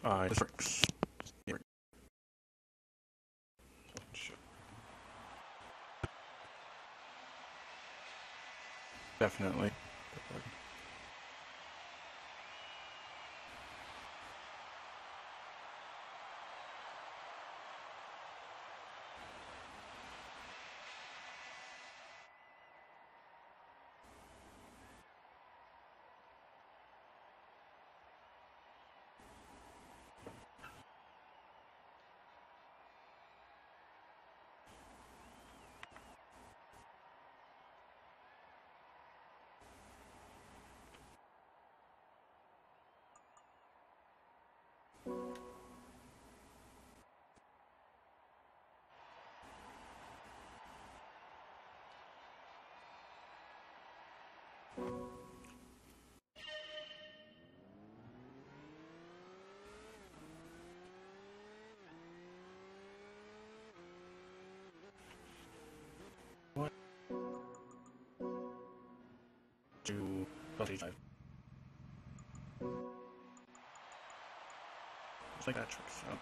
This works. Definitely. What do body type? It's like that tricks out.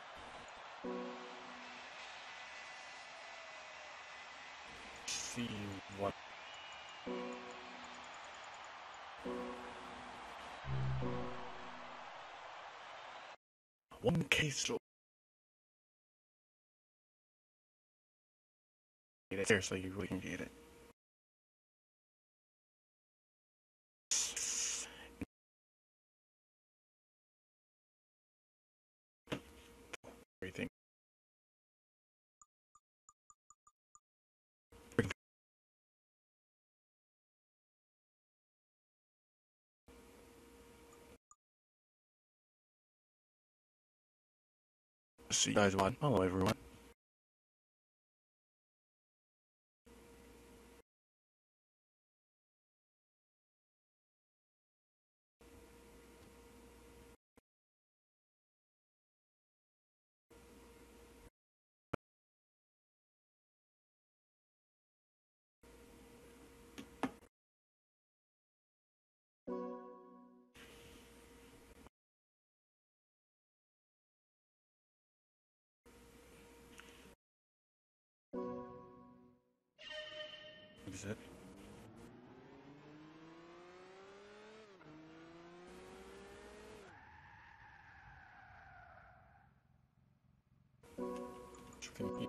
See what one case to get it. Seriously, you really can get it. Everything. See you guys what? Hello everyone. Exit. Chicken.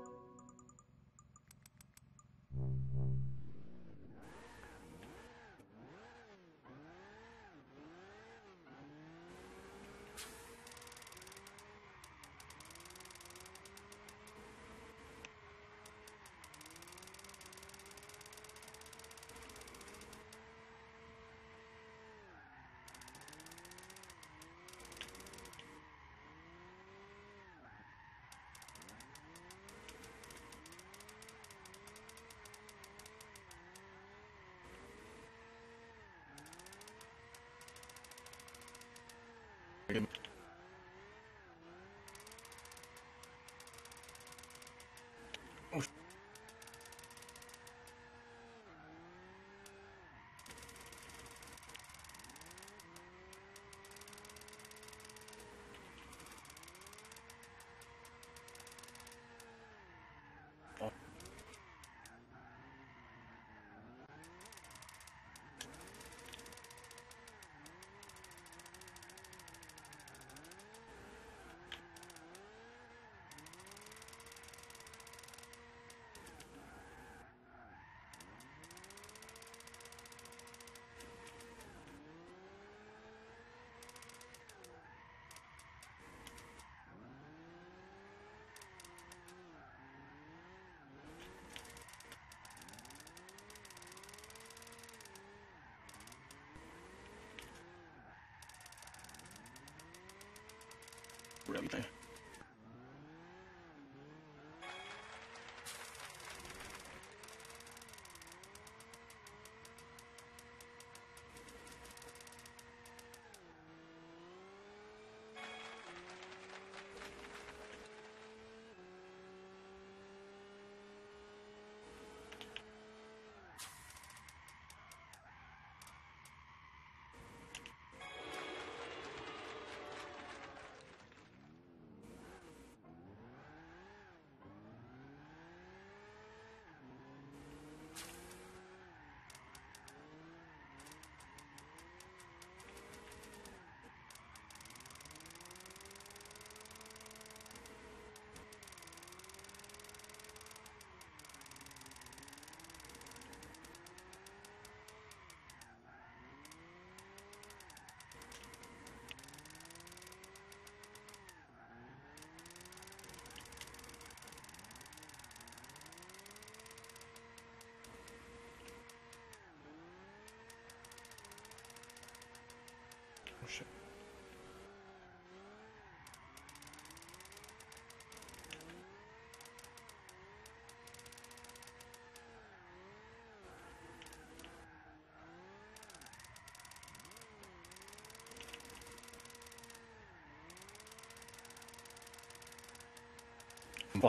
Well,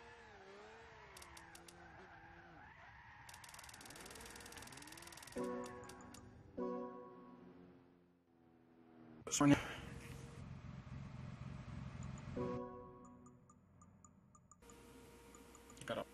sorry. Got up.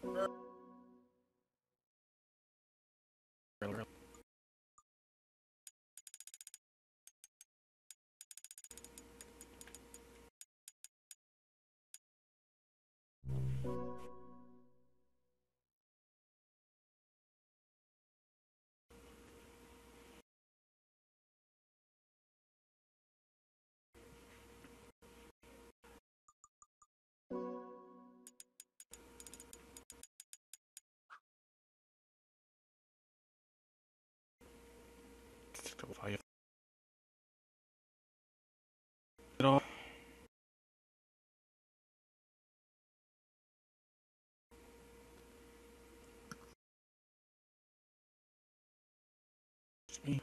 It all. Me.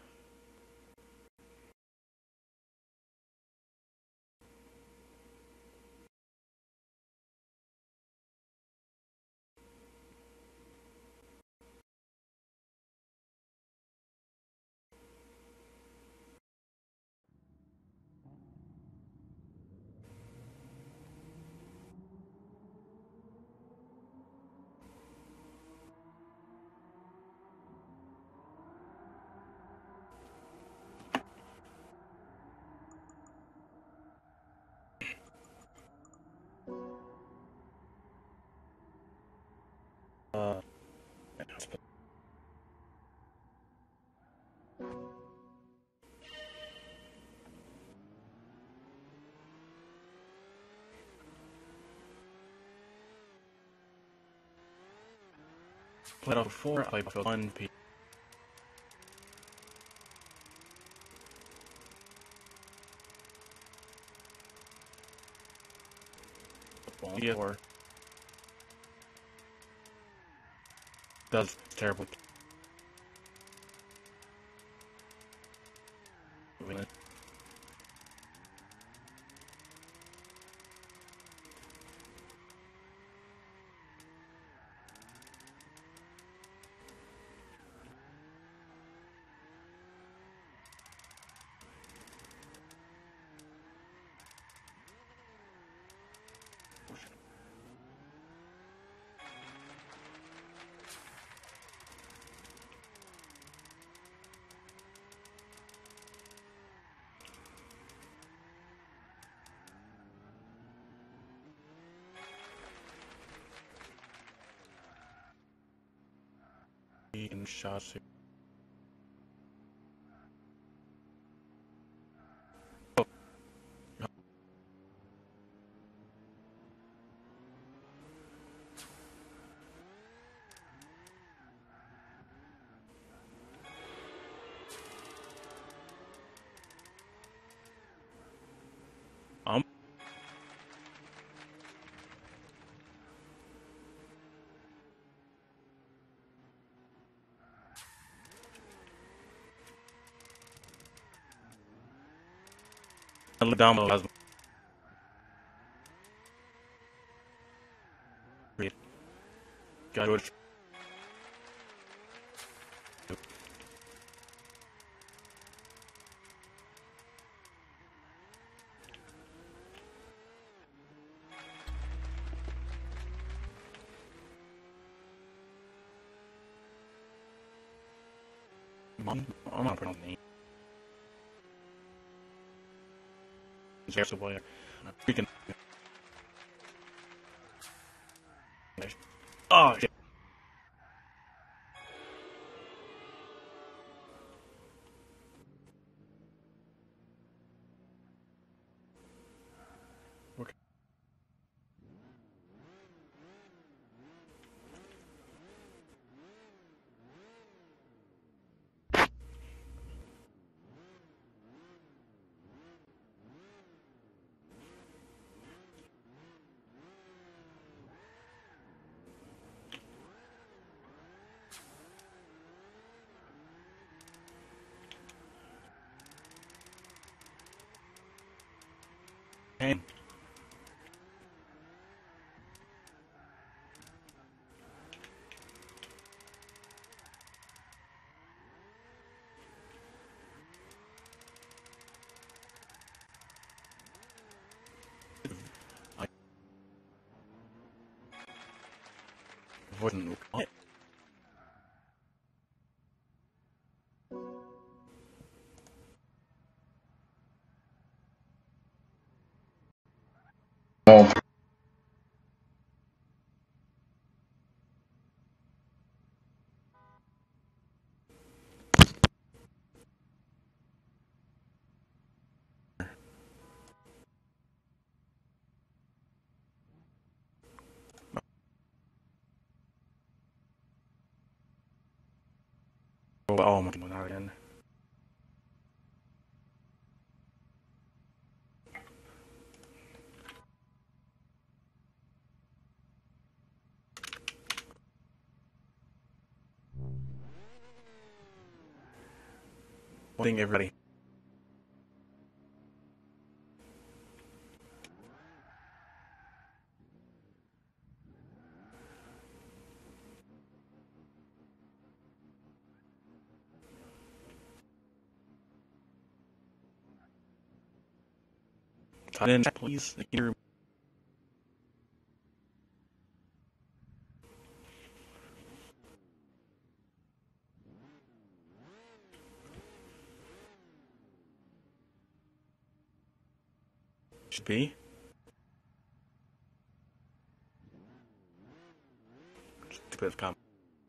Uh, played off 4. I played Battlefield 1. People. Or does terribly. In shots. I'm down as got it. I'm not putting on name. There's a way. Freaking. Oh shit. Okay. wasn't what? Oh, Oh my god, not again. One thing, everybody. Type in chat, please. Either should be. Just a bit of comment.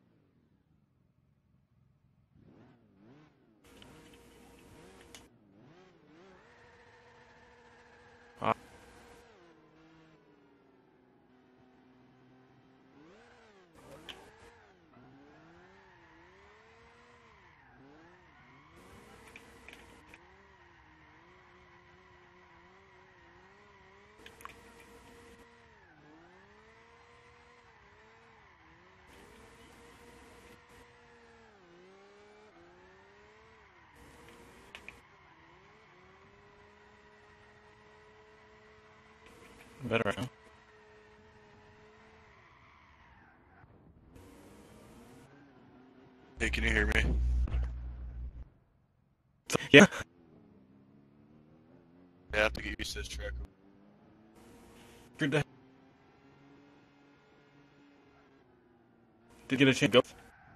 Better right now. Hey, can you hear me? Yeah. I have to get used to this track. Good day. Did you get a chance to go?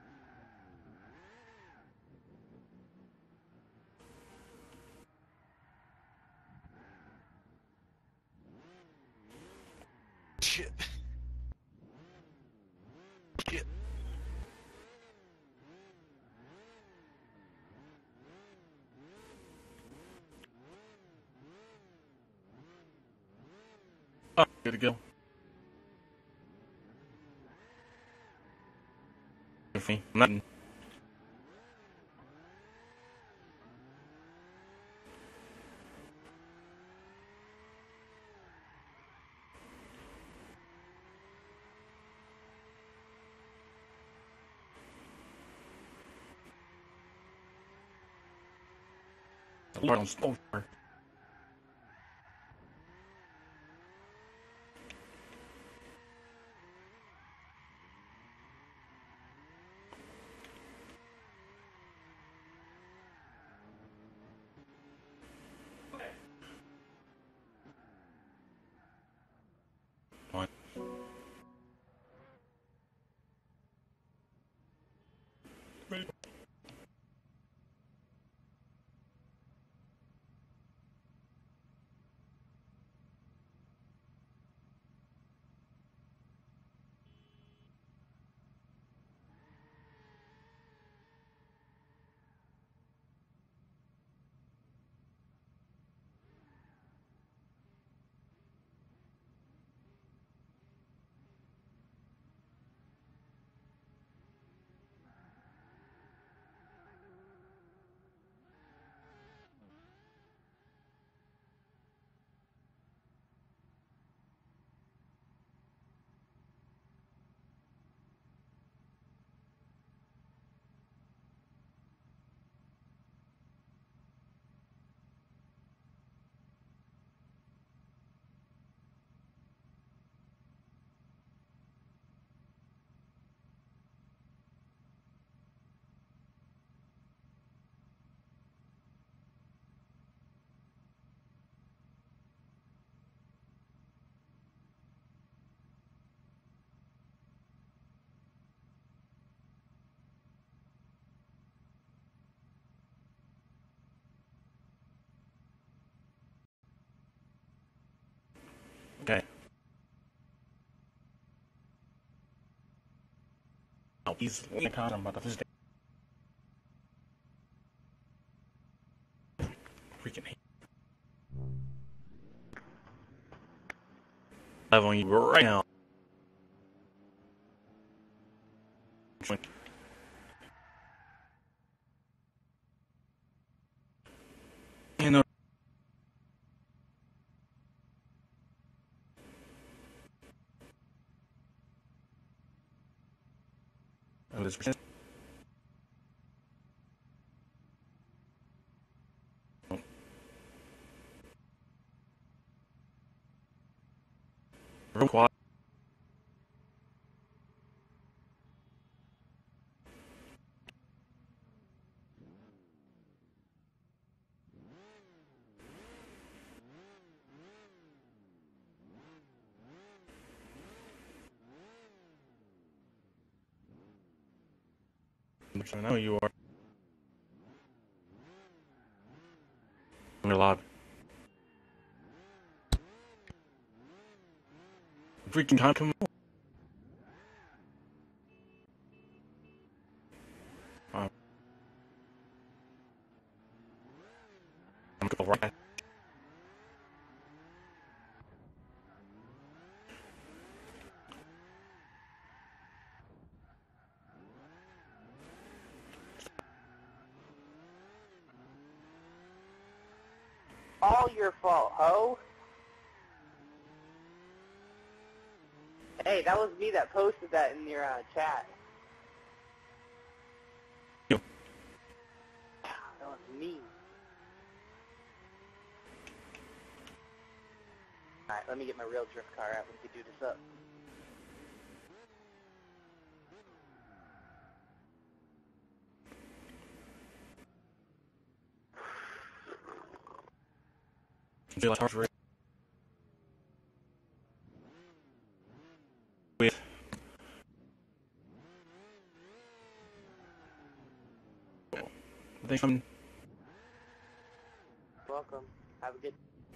Shit. Shit. Oh, good to go. Good for me. Nothing. Lord, I'm so sorry. Fine. Okay. Oh, he's in I'm about to freaking hate. Live on you right now. You know, this real quiet. Which I know you are. You're loud. Freaking time, come on. I'm going right. All your fault, ho. Hey, that was me that posted that in your chat. Yo. That was me. Alright, let me get my real drift car out. We can do this up. I feel like heart rate. With. I think I'm. Welcome. Have a good...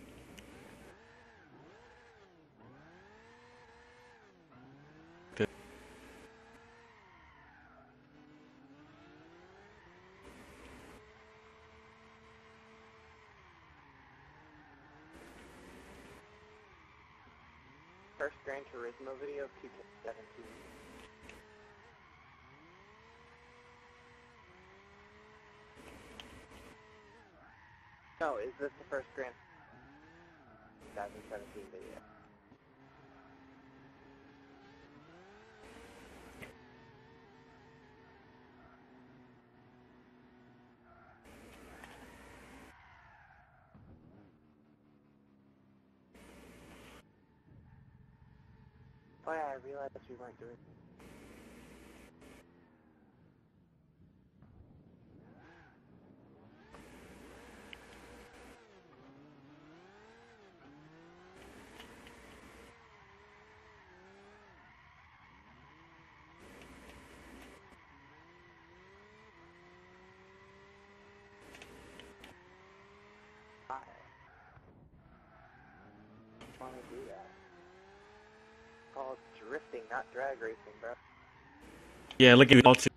Good. First Gran Turismo video of 2K17. No, is this the first Gran 2017 video? Oh yeah, I realized we weren't doing... I want to do that. It's called drifting, not drag racing, bro. Yeah, look at you all too.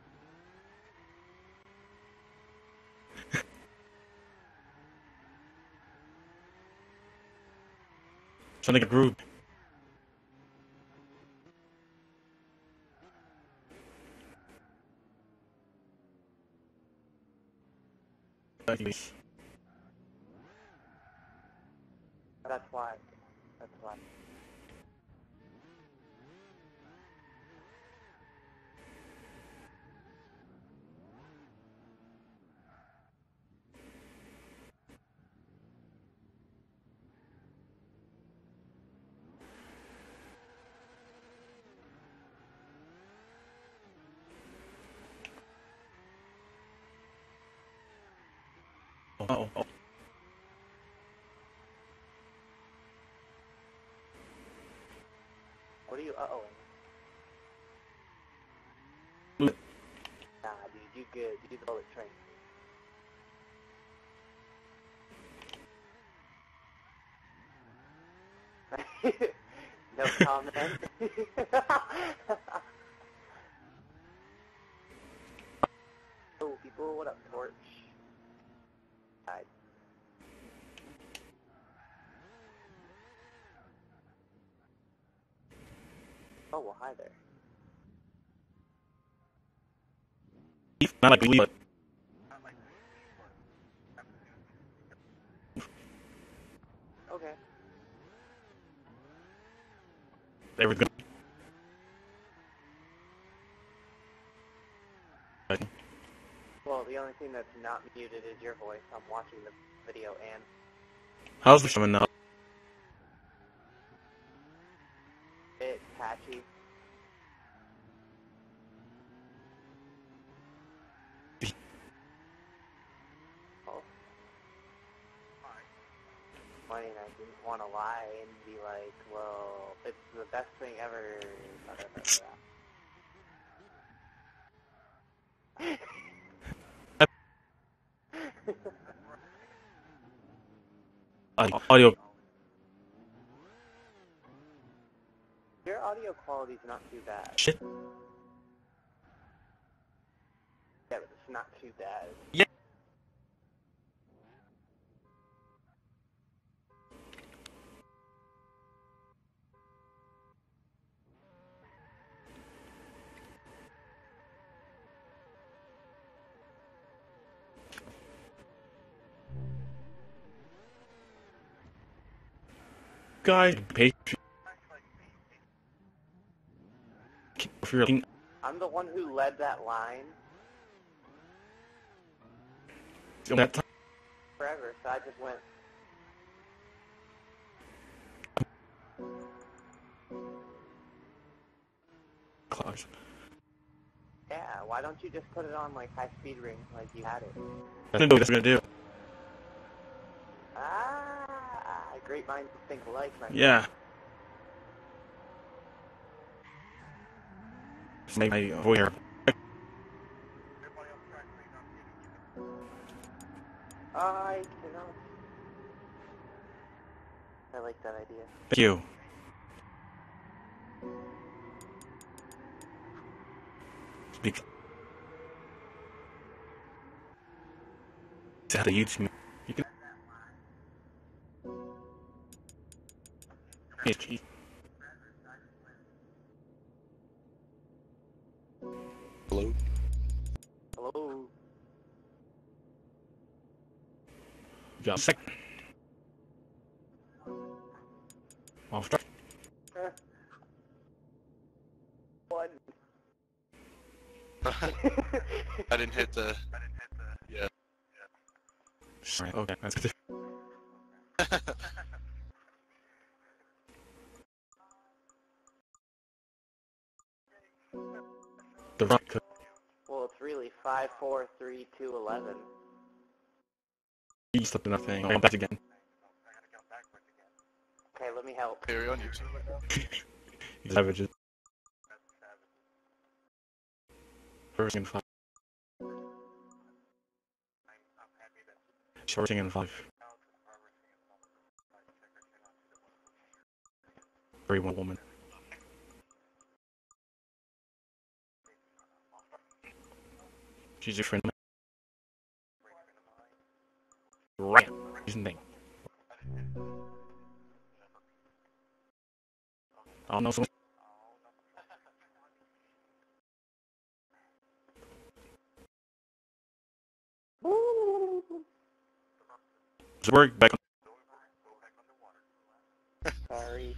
Trying to get a groove. That's why. That's why. Oh, oh. What are you uh-ohing? Look. Nah, dude, you good. You do the bullet train. No comment. Oh, people, what up, Torch? Hi. Oh, well, hi there. Not like believe, but Okay. everything. Well, the only thing that's not muted is your voice. I'm watching the video and... How's the coming up? It's patchy. Oh. Funny, and I didn't want to lie and be like, well, it's the best thing ever. Audio. Your audio quality's not too bad. Shit. Yeah, but it's not too bad. Yeah. Guys, patient. If you're looking, I'm the one who led that line that time, forever, so I just went... close. Yeah, why don't you just put it on, like, high-speed ring like you had it? That's what we're gonna do. Ah, great minds think alike, my friend. Yeah. Just make my voice here. I cannot. I like that idea. Thank you. Speak. How to use me. You can. Hello? Hello? Got a second. I'll start. One. I didn't hit the... Yeah. Sorry. Okay, that's good. The rock. Well, it's really 5, 4, 3, 2, 11. You slept in that thing. I'll go back again. Okay, let me help. Hey, are you on YouTube right now? You savages. First and 5. Shorting and 5. 31 woman. She's your friend. Right. She's the thing. I don't know someone. Does it work? Back on. Sorry.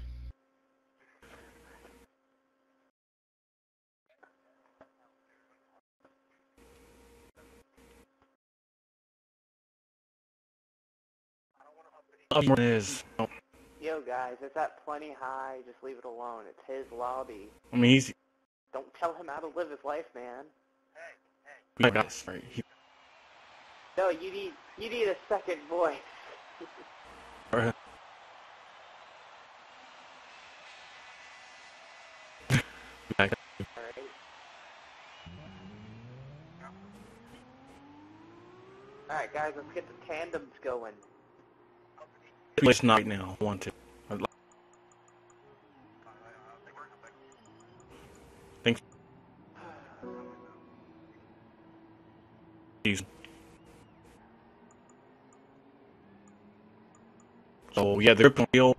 More is. Oh, Yo, guys, it's at plenty high. Just leave it alone. It's his lobby. I mean, he's. Don't tell him how to live his life, man. I got this. Right. No, you need a second voice. Alright. Alright. Alright, guys, let's get the tandems going. It's not right now. I want to. Jeez. So yeah, the grip on the wheel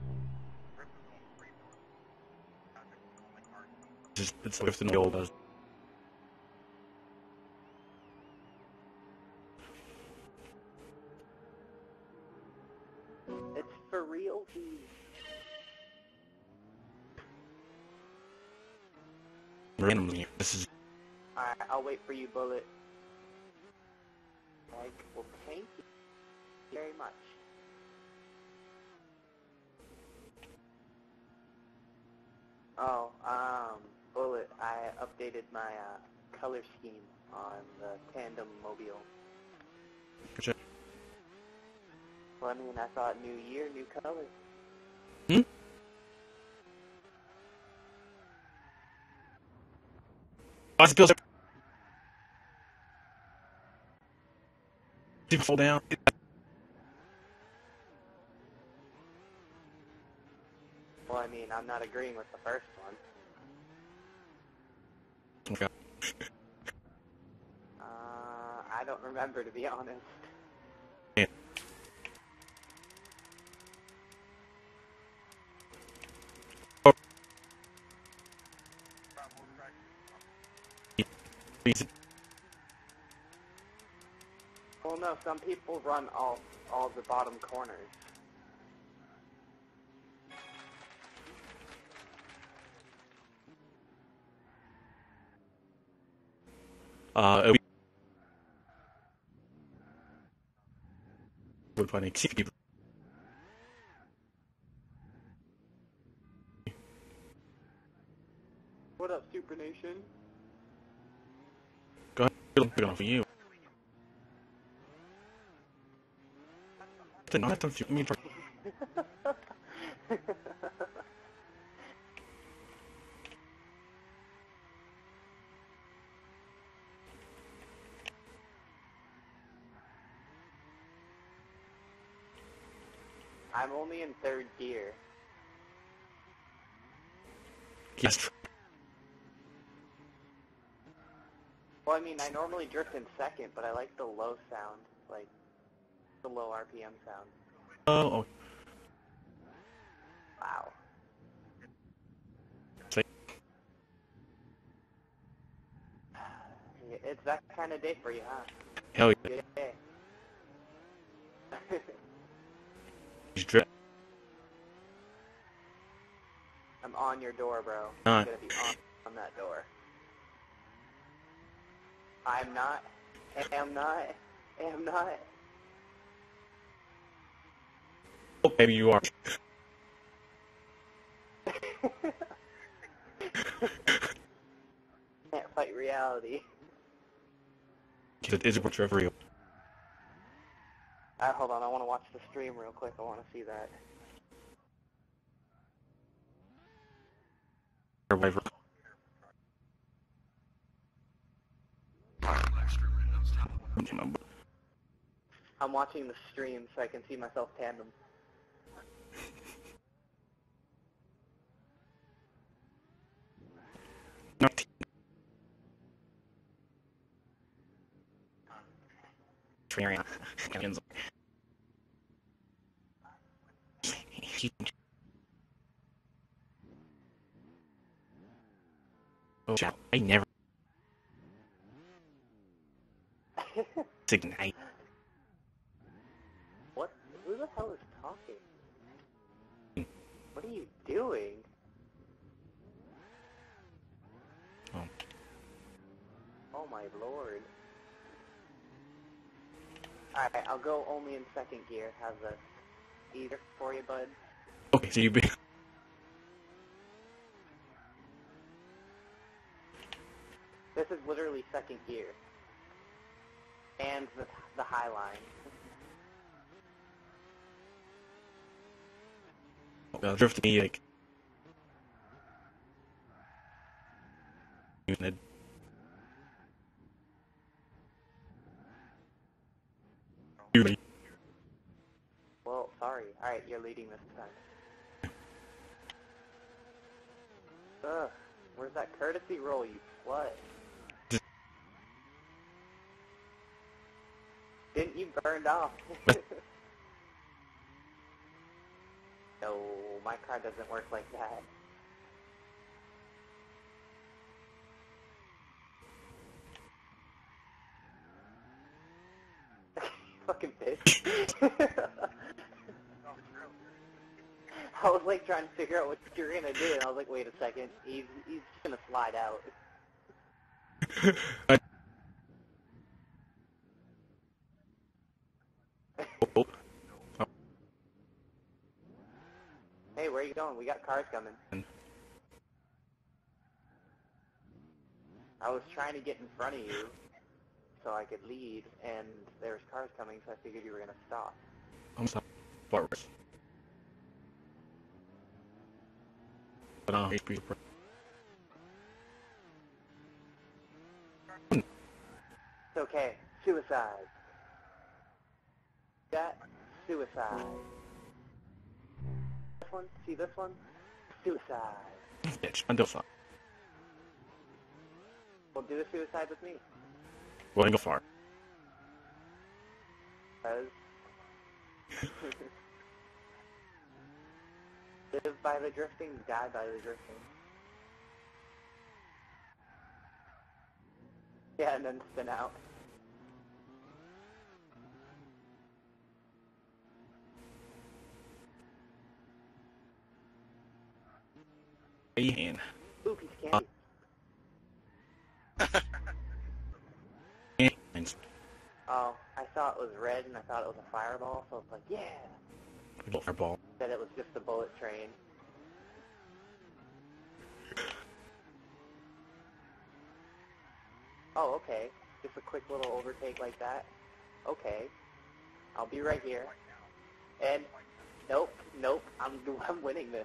just it's lifting the wheel does. It's for real, Randomly. This is Alright, I'll wait for you, Bullet. Like, well, thank you very much. Oh, Bullet, I updated my, color scheme on the Tandem Mobile. gotcha. Well, I mean, I thought new year, new color. Bicycles people fall down. Well, I mean, I'm not agreeing with the first one. Okay. I don't remember, to be honest. Yeah. Oh. Easy. Well, no, some people run all the bottom corners. We're playing 60 people. What up, Super Nation? Go ahead. Good enough for you. Then I have to shoot me for. I'm only in third gear. Yes. Well, I mean, I normally drift in second, but I like the low sound, like the low RPM sound. Oh. Wow. Say. It's that kind of day for you, huh? Hell yeah. Good day. He's drip. I'm on your door, bro. Nah. I'm gonna be on that door. I'm not. Am not. Am not. Oh, maybe you are. Can't fight reality. It is a picture of real. Alright, hold on. I want to watch the stream real quick. I want to see that. Survivor. I'm watching the stream so I can see myself tandem. Not. Oh, I never ignite. What? Who the hell is talking? What are you doing? Oh. Oh my lord. Alright, I'll go only in second gear. How's this? Easier for you, bud? Okay, so you've been. This is literally second gear. And the high line. Drift me like. Using it. You. Well, sorry. Alright, you're leading this time. Ugh. Where's that courtesy roll, you slut? burned off. No, my car doesn't work like that. Fucking pissed. I was like trying to figure out what you were gonna do, and I was like, wait a second, he's gonna slide out. Oh, Hey, where are you going? We got cars coming. I was trying to get in front of you so I could lead, and there was cars coming, so I figured you were gonna stop. I'm sorry. Forward. But HP. It's okay. Suicide. That suicide. This one? See this one? Suicide. Bitch, I'm still Well, do a suicide with me. Well, I go far. Because... live by the drifting, die by the drifting. Yeah, and then spin out. And Ooh, piece of candy. and Oh, I thought it was red and I thought it was a fireball, so I was like, yeah! fireball. Said it was just a bullet train. Oh, okay. Just a quick little overtake like that. Okay. I'll be right here. And, nope, I'm winning this.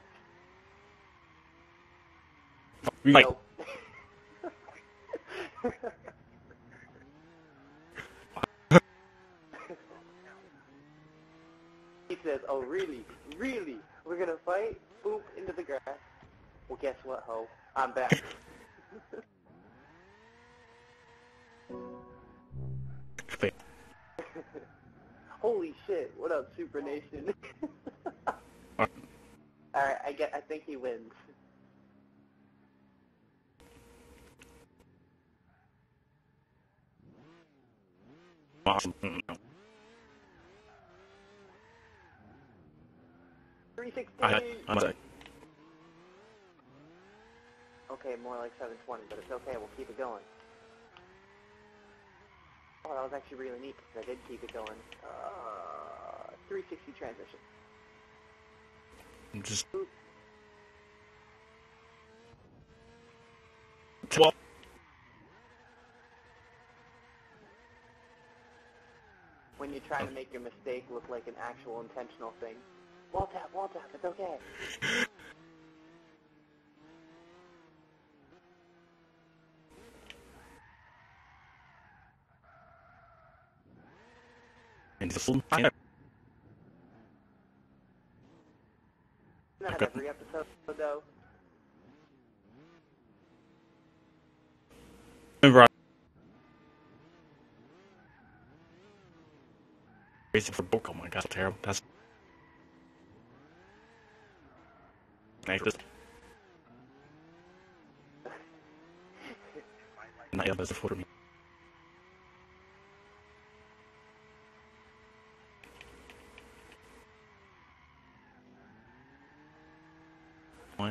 Like, Nope. He says, oh really? Really? We're gonna fight? Boop, into the grass. Well, guess what, ho? I'm back. wait. Holy shit, what up, Super Nation? Alright, I think he wins. Awesome. 360! I'm like, Okay, more like 720, but it's okay, we'll keep it going. Oh, that was actually really neat, because I did keep it going. 360 transition. I'm just. Oop. Well, When you're trying to make your mistake look like an actual intentional thing. Wall tap, it's okay. and this one. Not Okay. every episode, though. Remember, I racing for book. Oh my god, that's terrible. That's. Not yet, that's for me. What?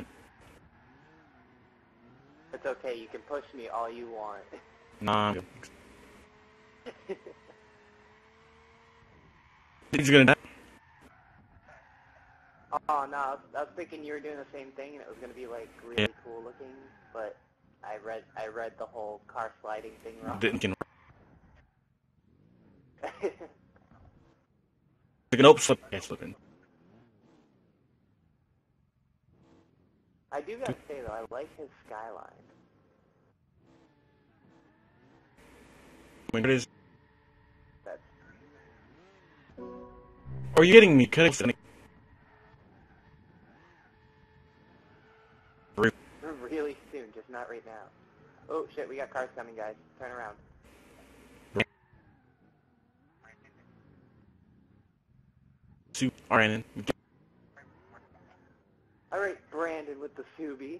It's okay, you can push me all you want. Nah. He's gonna die. Oh, no, I was thinking you were doing the same thing and it was going to be, like, really cool looking, but I read the whole car sliding thing wrong. Didn't get. Nope, slip. Yeah, slipping. I do gotta say, though, I like his skyline. I mean, it is. That's Are you getting me? Cause really soon, just not right now. Oh, shit, we got cars coming, guys. Turn around. Suit Brandon. Alright, Brandon with the Subi.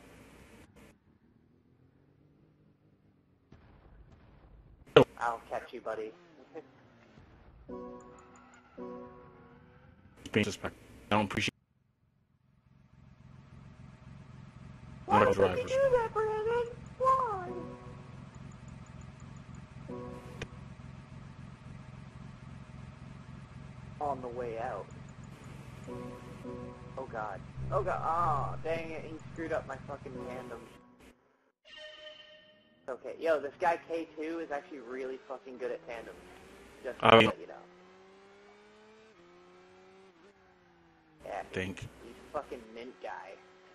I'll catch you, buddy. Being suspect. I don't appreciate. Why Motor did you drivers. do that, Brandon? Why? On the way out. Oh god. Oh god. Oh, dang it. He screwed up my fucking tandem. Okay, yo, this guy K2 is actually really fucking good at tandems. Just to Oh, let you know. Yeah, Think. he's fucking mint guy.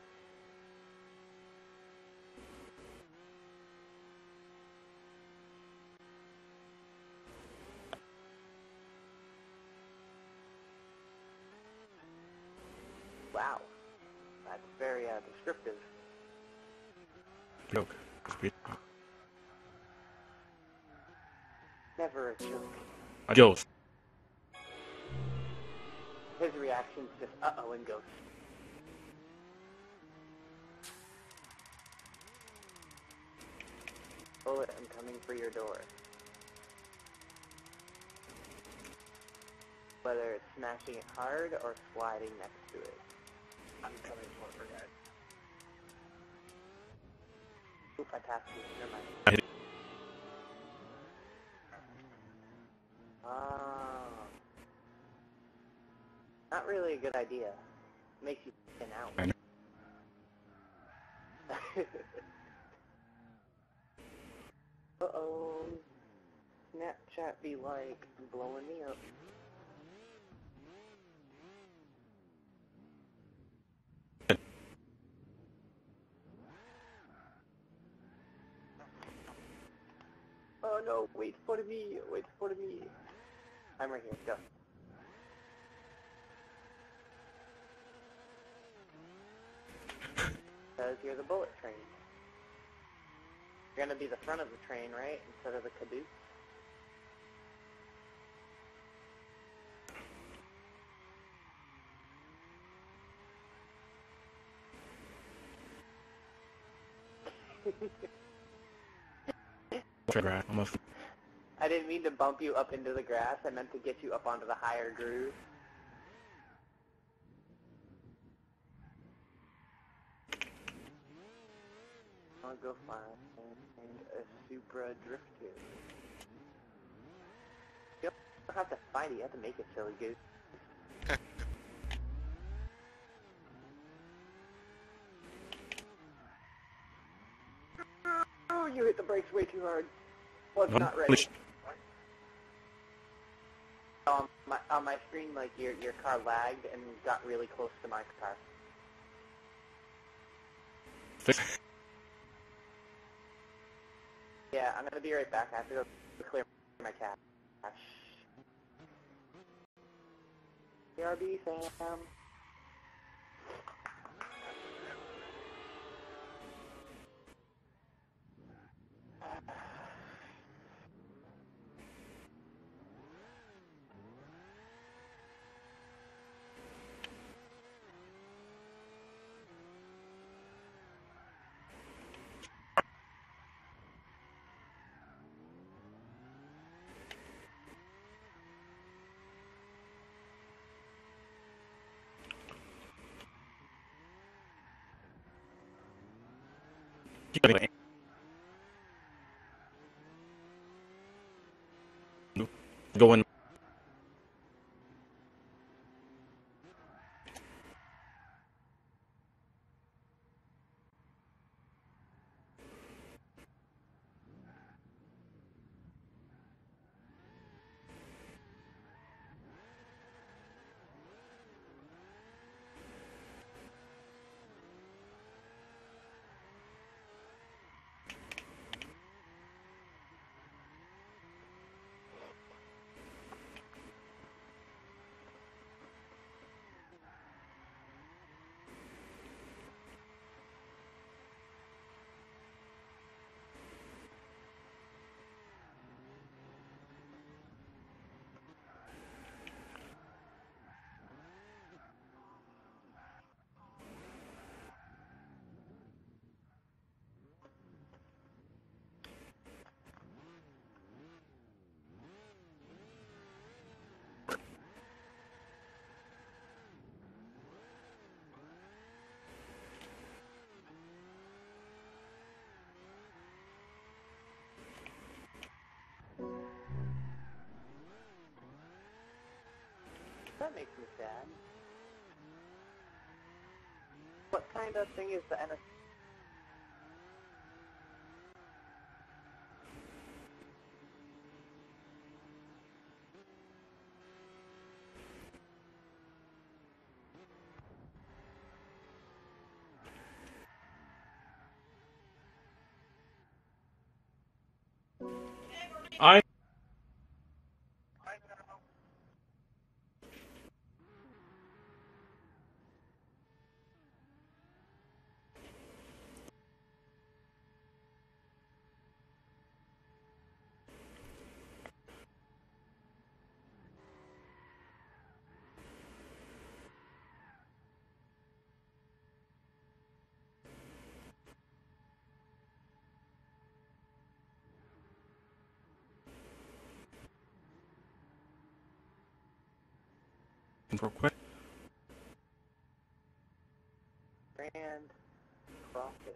Wow. That's very descriptive. Joke. Never a joke. Adios. His reaction's just uh-oh and goes. Bullet, I'm coming for your door. Whether it's smashing it hard or sliding next to it. I'm coming for it, guys. Oop, I passed you. Never mind. Not really a good idea. Makes you thin out. I know. Uh-oh. Snapchat be like blowing me up. Oh no, wait for me, wait for me. I'm right here, go. Because you're the bullet train. You're gonna be the front of the train, right? Instead of the caboose? I'm a I didn't mean to bump you up into the grass. I meant to get you up onto the higher groove. I'll go find a Supra Drifter. You don't have to find it. You have to make it, silly goose. Oh, you hit the brakes way too hard. Well, it's not ready. On my screen, like, your car lagged and got really close to my car. Yeah, I'm gonna be right back. I have to go clear my cache. BRB, Sam. Going. makes me sad. What kind of thing is the NS? I real quick. Grand Profit.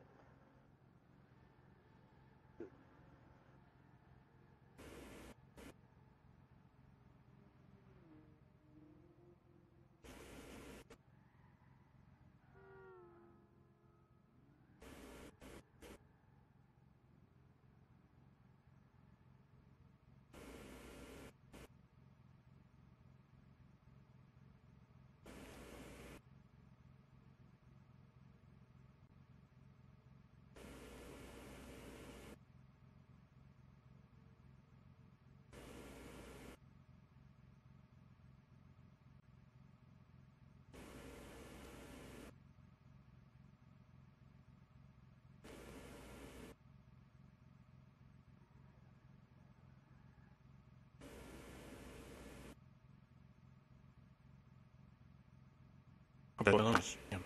Okay, well, yeah.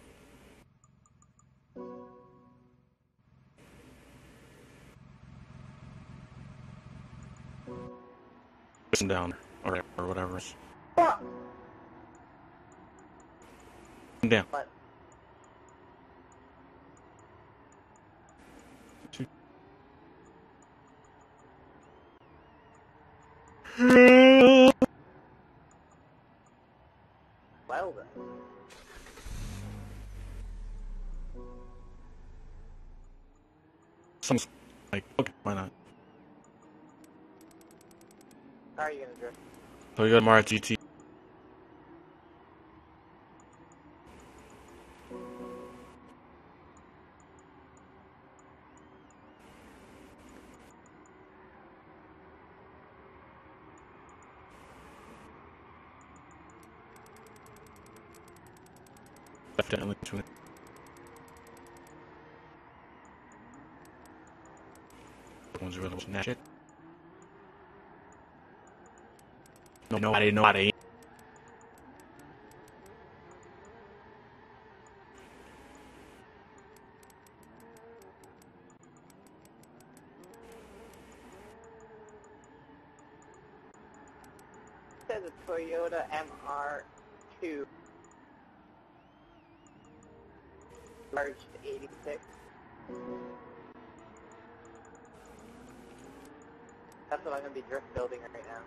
Listen down or whatever. Fuck! Down. What? Well then. Some like okay, why not? How are you gonna drift? So you got Mario GT. Definitely to it. The ones who really watching that shit. Nobody. Says a Toyota MR2. Large 86. That's what I'm gonna be drift building right now.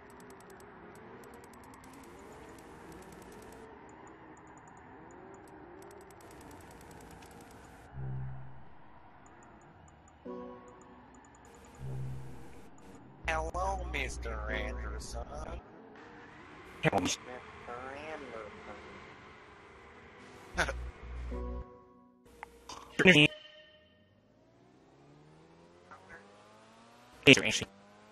Hello, Mr. Anderson. Mr. Anderson.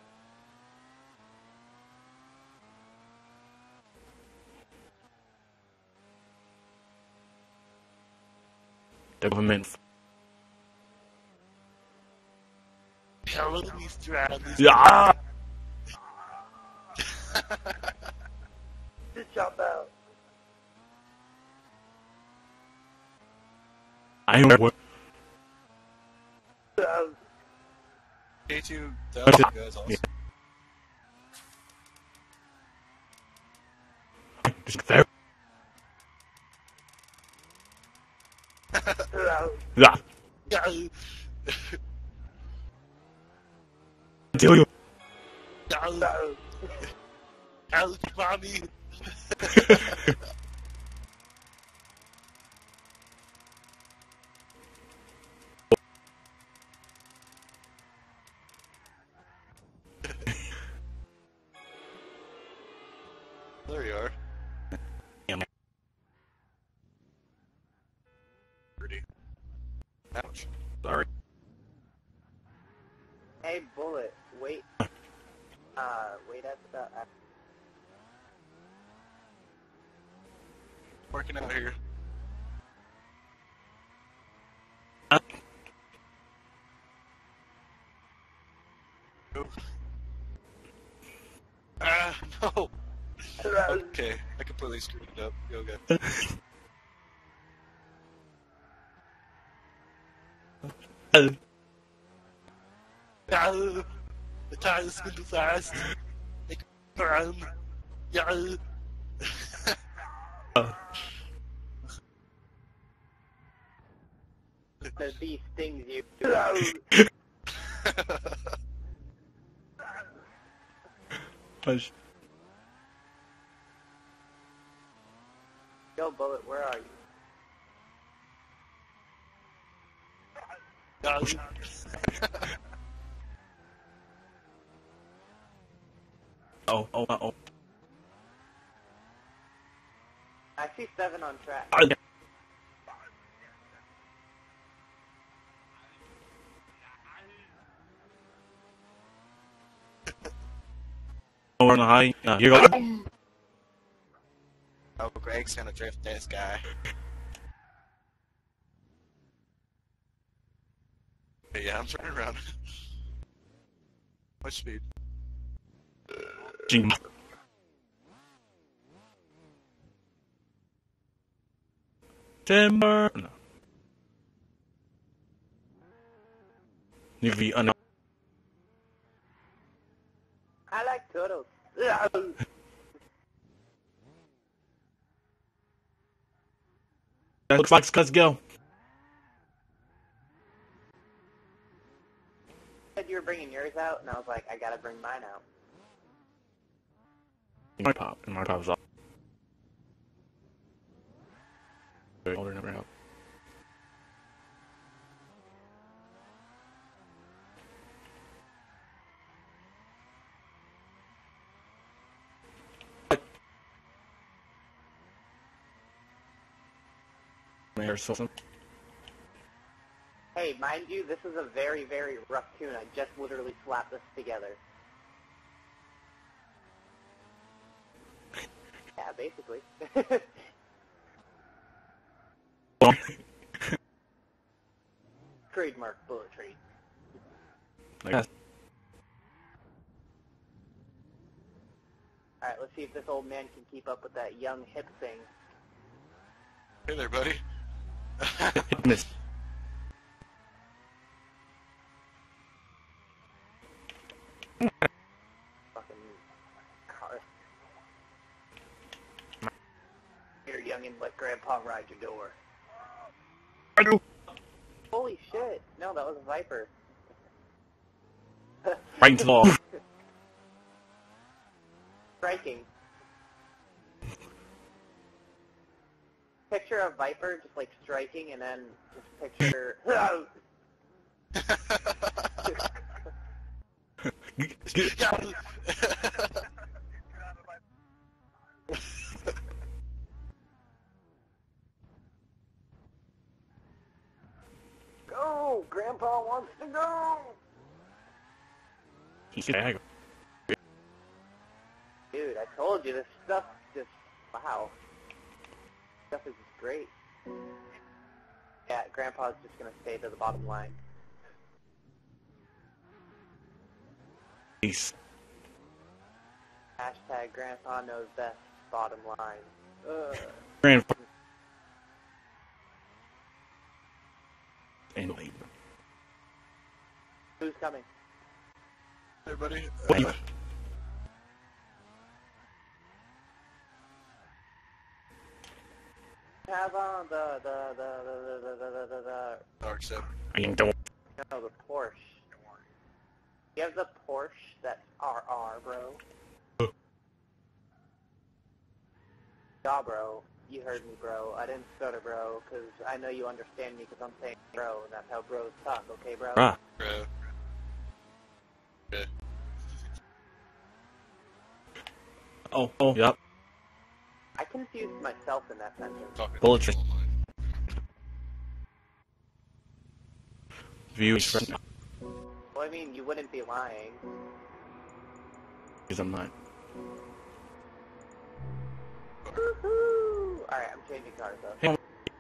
The government. Hello, Mr. Anderson. Yeah. Just jump out. I know what. Stay tuned. That was guys also. Just there. Yeah. Yeah. Tell you. Ouch, mommy. There you are. Damn. Pretty. Ouch. Sorry. Hey, Bullet, wait. Wait at the... Working out here. No. Okay, I completely screwed it up. Go good. Ja, the time is going too fast. Ik run. Ja. The bee stings you. Push. Yo, Bullet, where are you? Ja. Oh. I see 7 on track. We're on the high. Here you go. Oh, Greg's gonna drift this guy. Hey, yeah, I'm turning around. Much speed. Jing. Timber. No. Need to be un. I like turtles. That looks like let's go. Said you were bringing yours out, and I was like, I gotta bring mine out. My pop's off. Older never help. Hey, mind you, this is a very, very rough tune. I just literally slapped this together. Yeah, basically. Trademark Bullet Trade. Yes. Alright, let's see if this old man can keep up with that young hip thing. Hey there, buddy. Miss. Fucking car. Here, youngin', let Grandpa ride your door. I do. Holy shit! No, that was a Viper. Right into the wall. Striking. Picture a Viper just like striking, and then just picture. Go! Grandpa wants to go! Dude, I told you, this stuff just, wow. Stuff is just great. Yeah, Grandpa's just gonna stay to the bottom line. Peace. Hashtag Grandpa knows best, bottom line. Grandpa. And labor. Who's coming? Hey, buddy. What do you- Have on the Dark side. I ain't doing. no, the Porsche. You have the Porsche that's RR, bro. Yeah, bro. You heard me, bro. I didn't stutter, bro, because I know you understand me because I'm saying bro, and that's how bros talk, okay, bro? Ah. Bro. Okay. Oh, yep. I confused myself in that sentence. Talking Bullet to train. people. View is friend. Well, I mean, you wouldn't be lying. Because I'm not. Woohoo! Alright, I'm changing cars, though. Hey.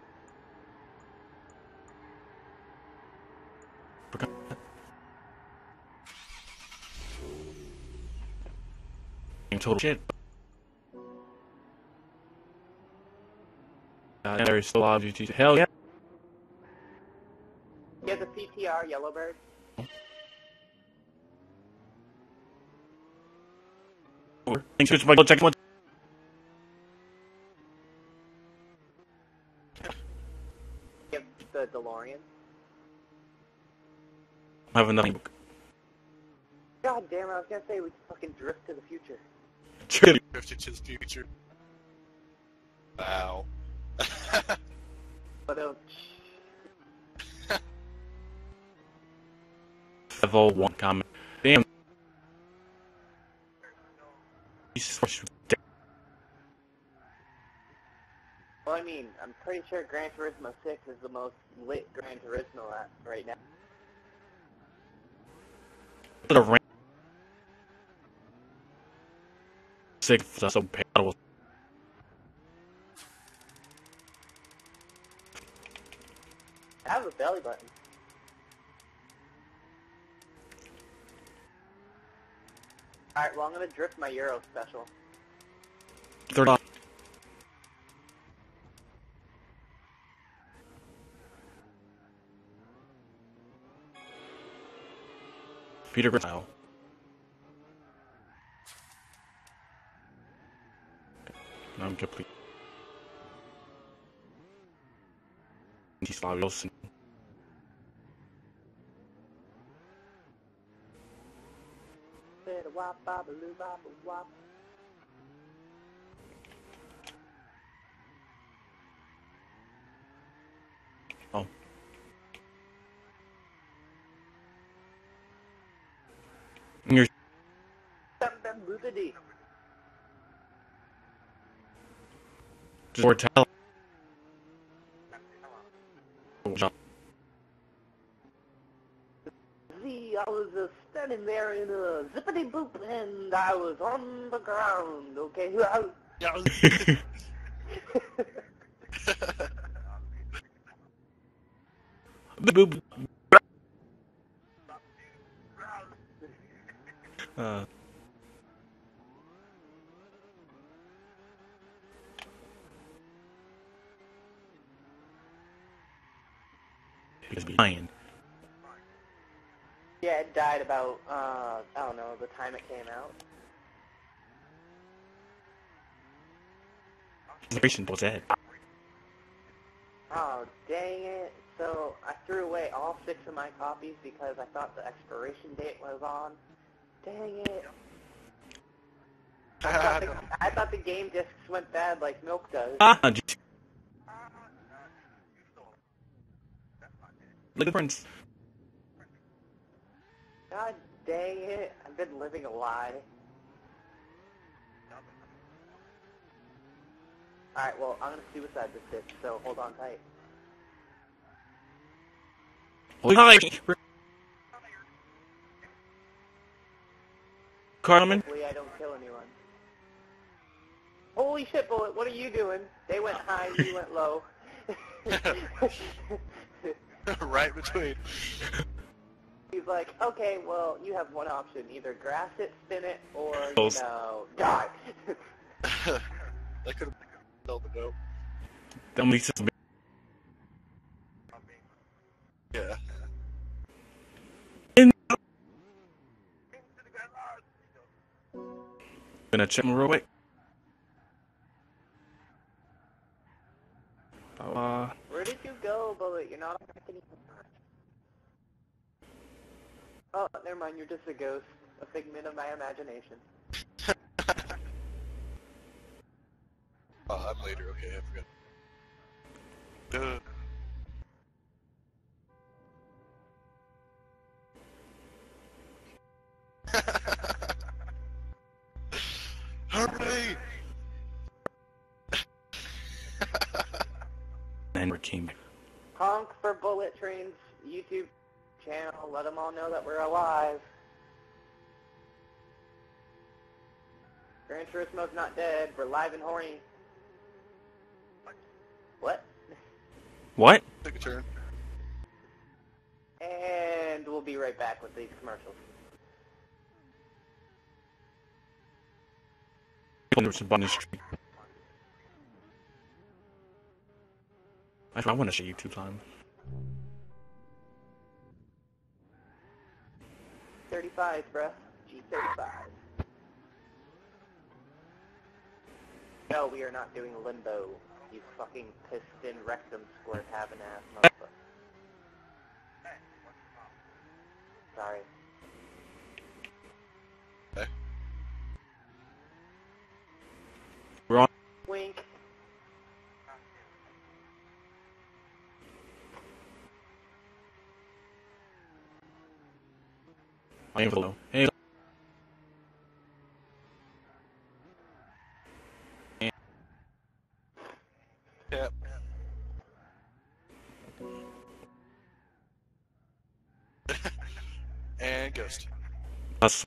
Total shit. There is still a lot of GT. Hell yeah. You have the CTR Yellowbird? Thanks for my check one. You have the DeLorean? I have another book. God damn it, I was gonna say we can fucking drift to the future. Truly. Drifted to the future. Wow. But, Level 1 comment. Damn. well, I mean, I'm pretty sure Gran Turismo 6 is the most lit Gran Turismo at right now. The rank. Sick. That's so bad. I have a belly button. Alright, well, I'm gonna drift my Euro special. 30. Peter Griffin. I'm complete. Slavios. Wop, bop-a-loo, bop-a-wop. Oh. You're Bam-bam-boopity. just more tell. See, I was standing there in a zippity-boop, and I was on the ground, okay? Yeah. Boop. He's behind. Yeah, it died about, I don't know, the time it came out. The patient was dead. Oh, dang it. So, I threw away all 6 of my copies because I thought the expiration date was on. Dang it. I thought the game discs went bad like milk does. Ah, look at the prince. God dang it. I've been living a lie. Alright, well, I'm gonna suicide this bitch, so hold on tight. Carmen? Hopefully I don't kill anyone. Holy shit, Bullet, what are you doing? They went high, you went low. Right between. He's like, okay, well, you have one option. Either grass it, spin it, or, you Close. know, die. That could have killed the goat. That makes sense. Yeah. Gonna check him real quick. Where did you go, Bullet? You're not back anymore. Oh, never mind, you're just a ghost. A figment of my imagination. Oh, I'm later. Okay, I forgot. Hurry! And we came back. Honk for Bullet Train's YouTube channel. Let them all know that we're alive. Gran Turismo's not dead. We're live and horny. What? What? Take a turn. And we'll be right back with these commercials. There's a button street. I want to see YouTube time. 35, bruh. G35. No, we are not doing limbo. You fucking piston rectum squirt having ass motherfucker. Sorry. Okay. We're on. Wink. I am below. Hey. Yep. And ghost. Us.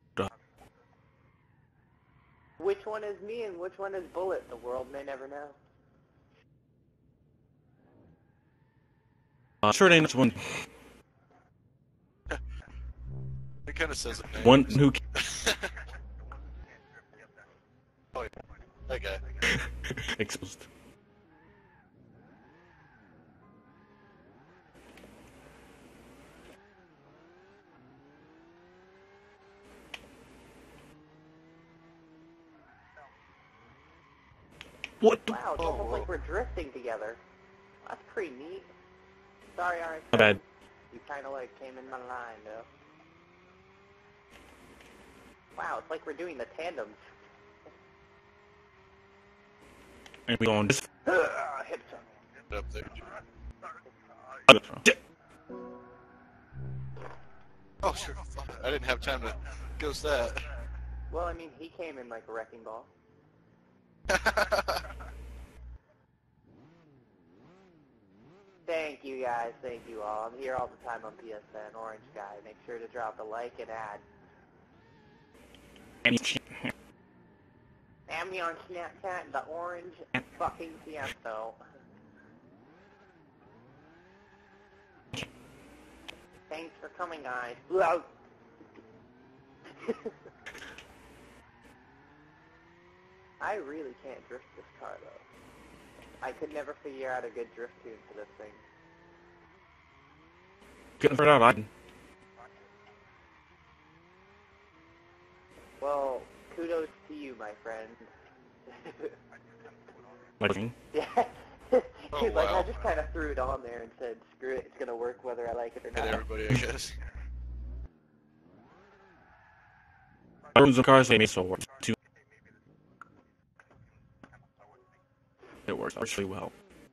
Which one is me and which one is Bullet? The world may never know. Sure, name's one. It kind of says it. Man. One who. Oh, yeah. That guy. Exposed. What the? Wow, it's Oh, almost whoa. like we're drifting together. That's pretty neat. Sorry, Orange. My bad. You kind of like came in my line, though. Wow, it's like we're doing the tandems. And we on this. Hit some. Up there. Oh, sure. Fuck. I didn't have time to ghost that. Well, I mean, he came in like a wrecking ball. Thank you guys, thank you all. I'm here all the time on PSN, Orange Guy. Make sure to drop a like and add. Add me on Snapchat, the Orange fucking Tiesto. Thanks for coming, guys. I really can't drift this car, though. I could never figure out a good drift tune for this thing. Couldn't figure it out. I. Well, kudos to you, my friend. Like. Yeah. Oh, Like, wow. I just kind of threw it on there and said, screw it, it's going to work whether I like it or Hit not. everybody, I guess. I ruined some cars. They made so work. Too. It works actually well.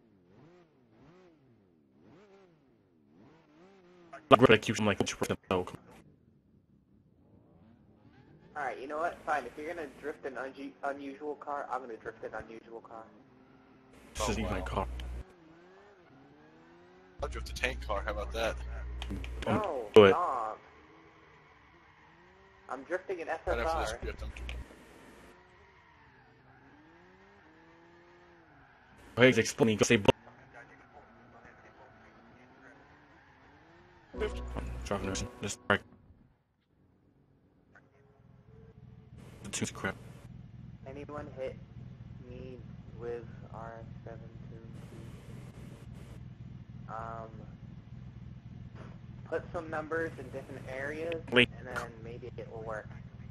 Like I keep like no. Alright, you know what? Fine, if you're going to drift an unusual car, I'm going to drift an unusual car. This isn't even my wow. car. I'll drift a tank car, how about that? No, do it. stop. I'm drifting an Right after this, SSR. drift them. Hey, explaining. Go say. Driving this. This. The tune's crap. Anyone hit me with RX-7 put some numbers in different areas, Wait. and then maybe it will work.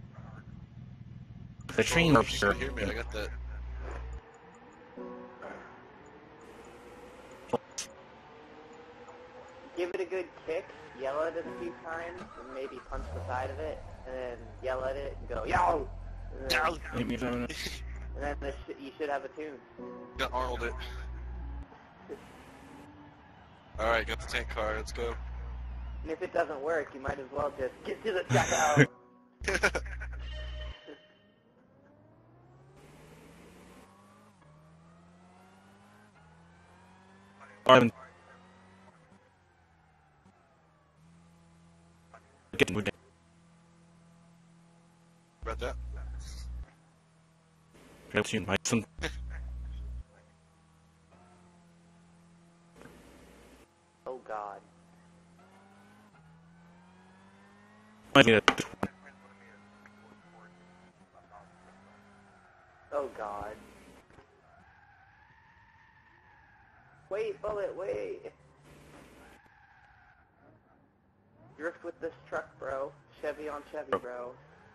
The train Oh, up you here. can hear me, I got that. Give it a good kick, yell at it a few times, and maybe punch the side of it, and then yell at it and go, yo! And then- Down! Hit me if I wanna- And then you should have a tune. Got Arnold it. Alright, got the tank car, let's go. And if it doesn't work, you might as well just get to the checkout. I'm getting with About that? that. My son. Oh God. I mean, Oh God. Wait, Bullet, wait. Drift with this truck, bro. Chevy on Chevy, bro.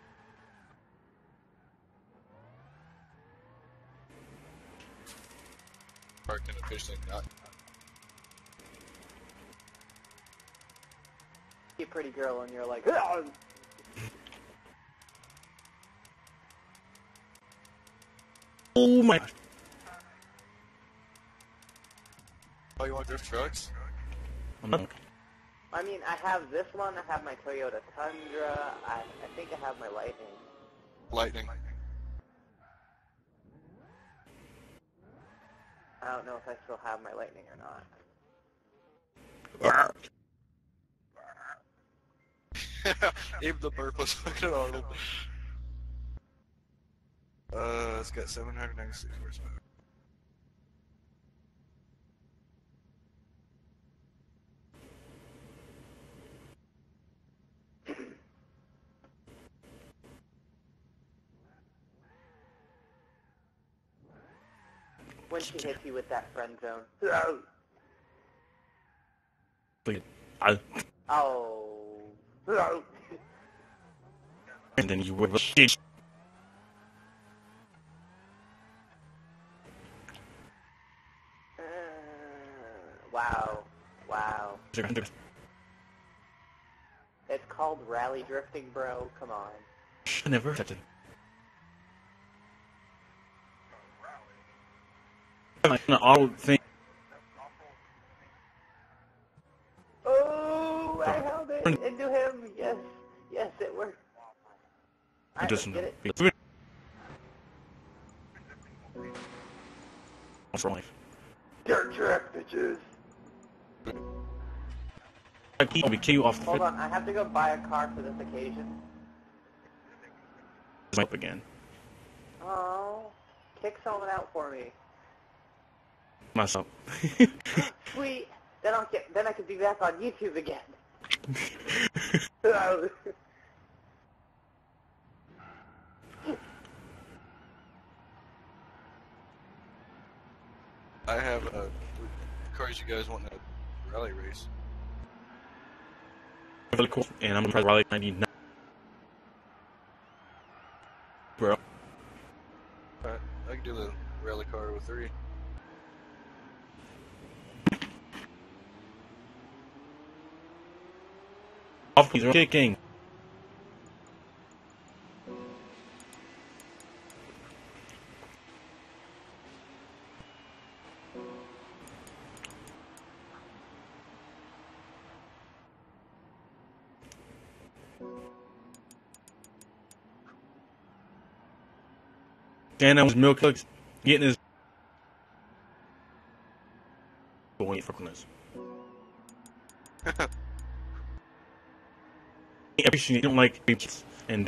Parked in officially not. See a pretty girl and you're like, "Ah!" oh my. Oh, you want drift trucks? I'm not. I mean, I have this one, I have my Toyota Tundra, I think I have my Lightning. Lightning. I don't know if I still have my Lightning or not. Even the burp was fucking Arnold. It's got 796 horsepower. When she hits you with that friend zone. I, Oh. and then you would shit. Wow. Wow. It's called rally drifting, bro. Come on. I never touched it. Like an auto thing. Oh, I held it into him. Yes. Yes, it worked. Alright, let's Just get it. What's wrong? Life? Dirt track, bitches. I'll be kill you off the Hold on, I have to go buy a car for this occasion. up again. Oh, kick someone out for me. Myself. Sweet. Then I can be back on YouTube again. I have cars you guys want in a rally race. Really cool, and I'm gonna try to rally 99. Bro. Alright, I can do the rally car with 3. Off, he's kicking. And that was milk cooks getting his going for this. Everything you don't like beeps and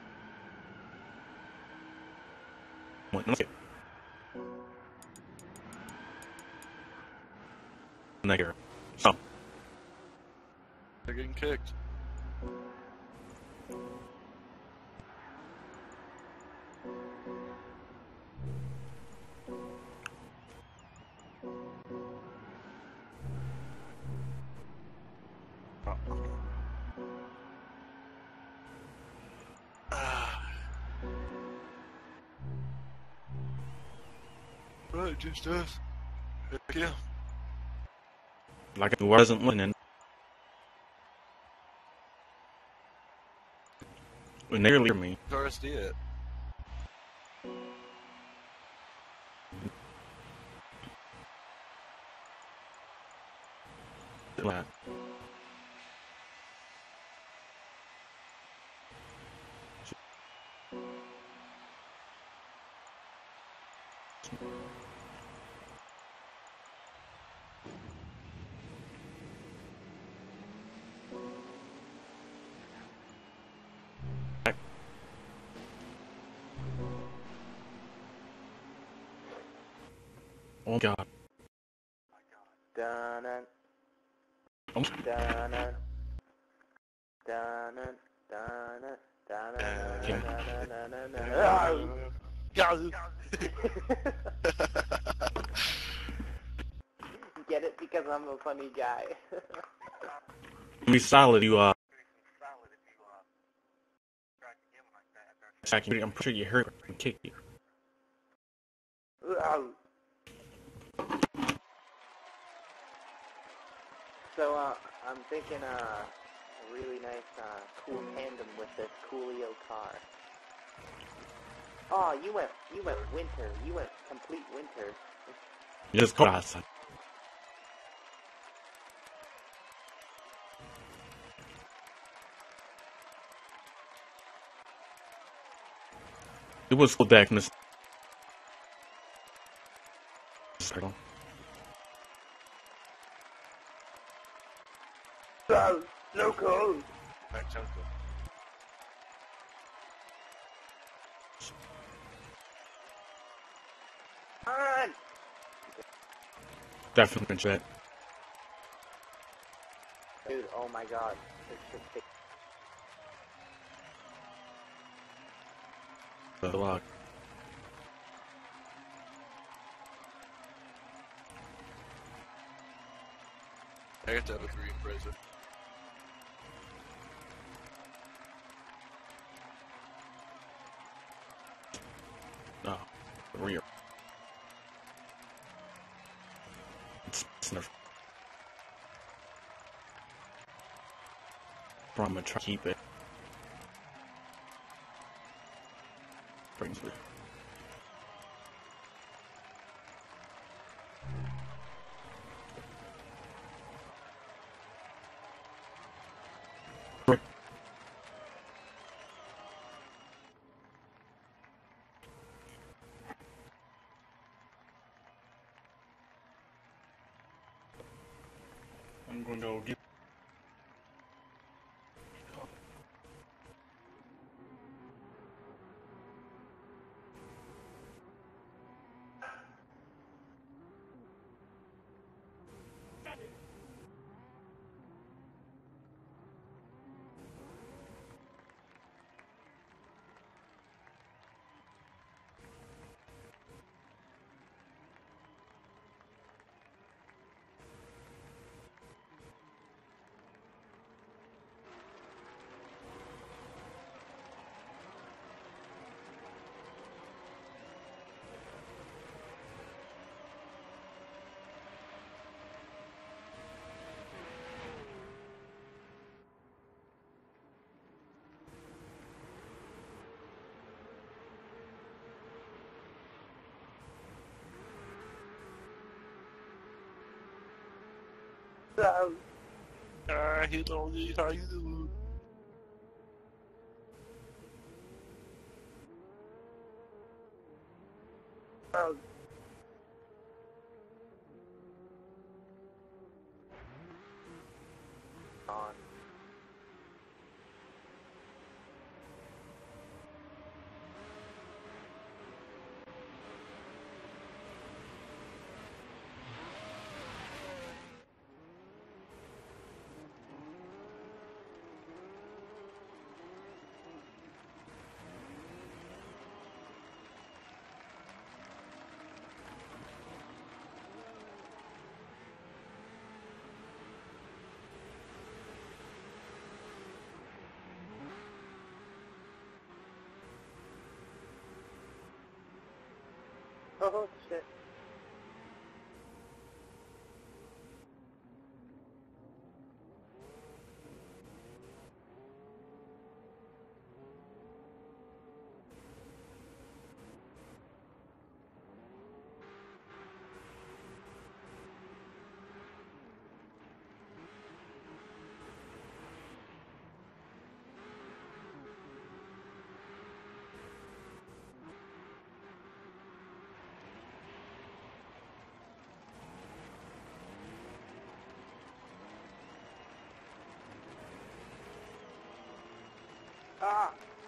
okay. Nigger. So They're getting kicked. Right, just us. Heck yeah. like it wasn't winning. When they leave me. RSD it. That. Oh God. Dun-dun, Oh, dun-dun, dun-dun, dun-dun, okay. dun-dun-dun-dun-dun-dun-dun. Get it? Because I'm a funny guy. Be solid, you attacking me. I'm pretty sure you hurt and kick you. So, I'm thinking, a really nice, cool tandem with this Coolio car. Oh, you went winter. You went complete winter. You just go outside. It was cool back in this circle. No cold. Back jungle. On! Definitely that. Dude, oh my god. This shit The lock. I have to have a 3 present. No. The rear. It's sniff. I'm gonna try to keep it. Brings me. I'm gonna go get. Hello, how you doing? on. Oh shit. Ah!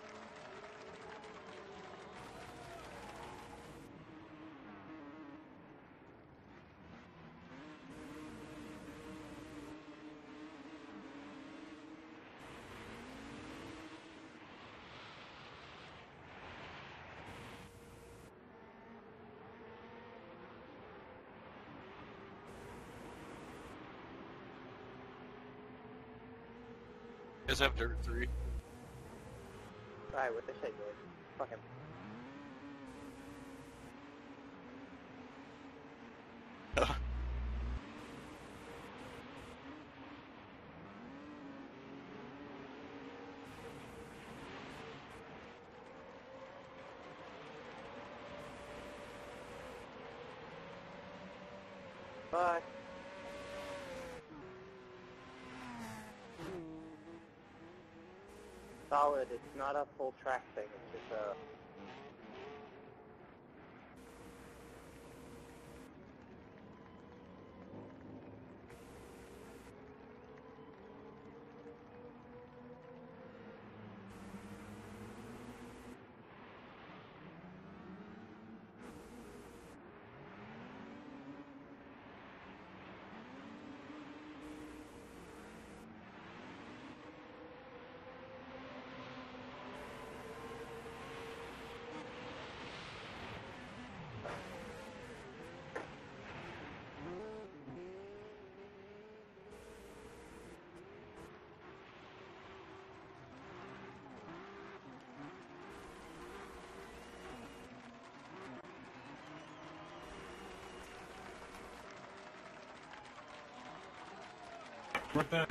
You guys have Dirt 3? I wish I did. Fucking. Bye. Solid, it's not a full track thing, it's just a... Right back.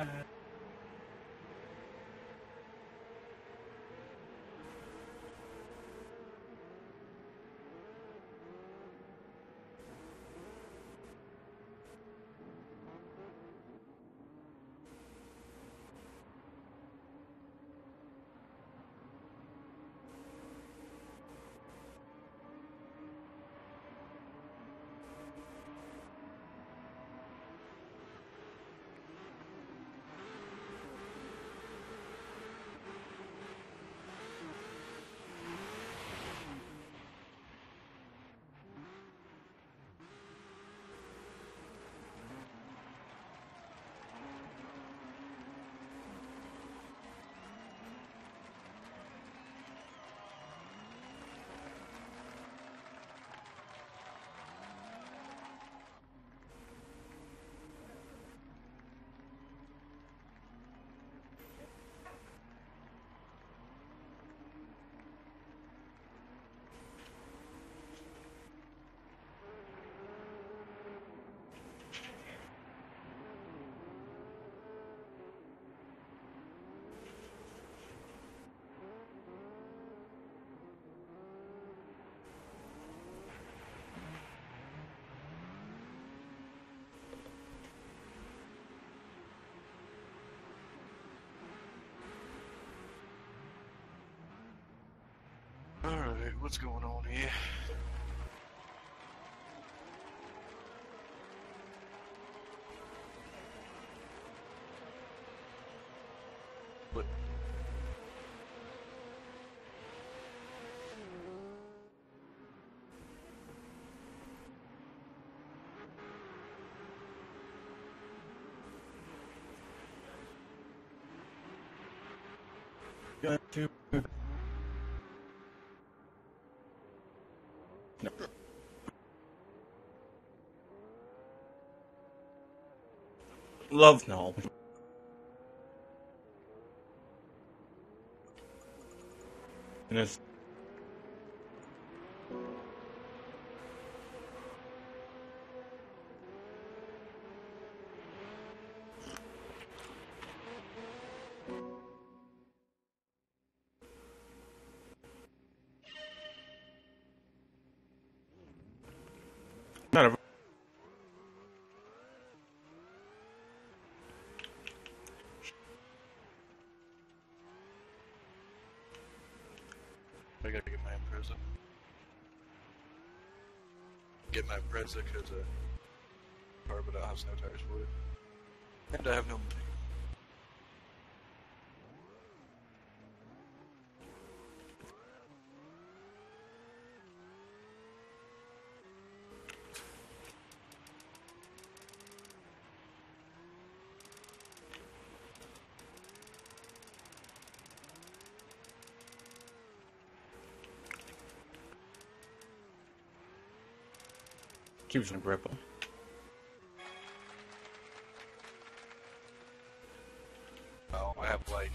Alright, what's going on here? What? Got to. No. Love no. And it's not a I gotta get my Impreza. Get my Impreza because car, but I have no tires for it. And I have no money. Keeps a grip. Oh, I have like.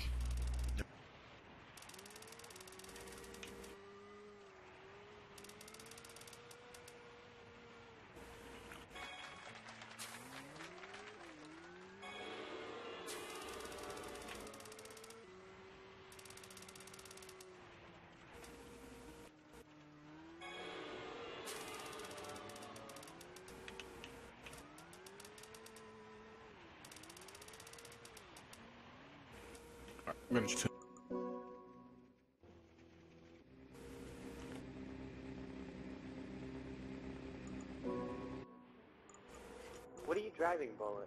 I'm gonna just. What are you driving, Bullet?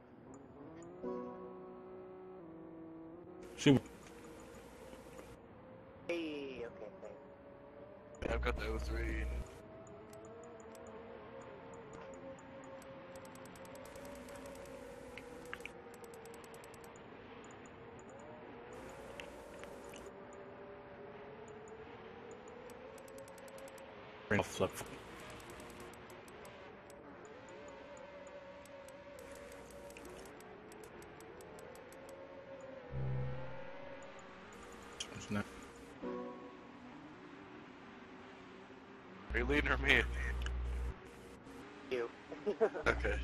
She. Hey, okay, thanks. I've got the 03. I'll flip. It's not. Are you leading or me? You. Okay.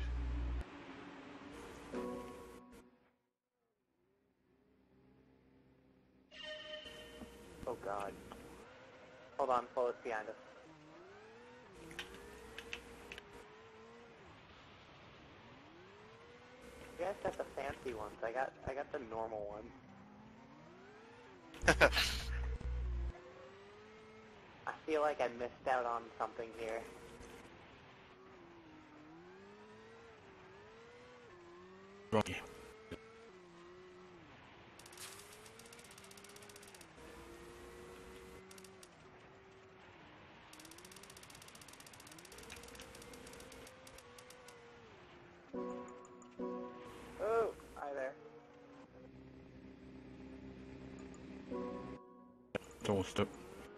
Oh god. Hold on, Bullet's behind us. You guys got the fancy ones. I got the normal ones. I feel like I missed out on something here. Rocky. Oh, hi there. It's almost up.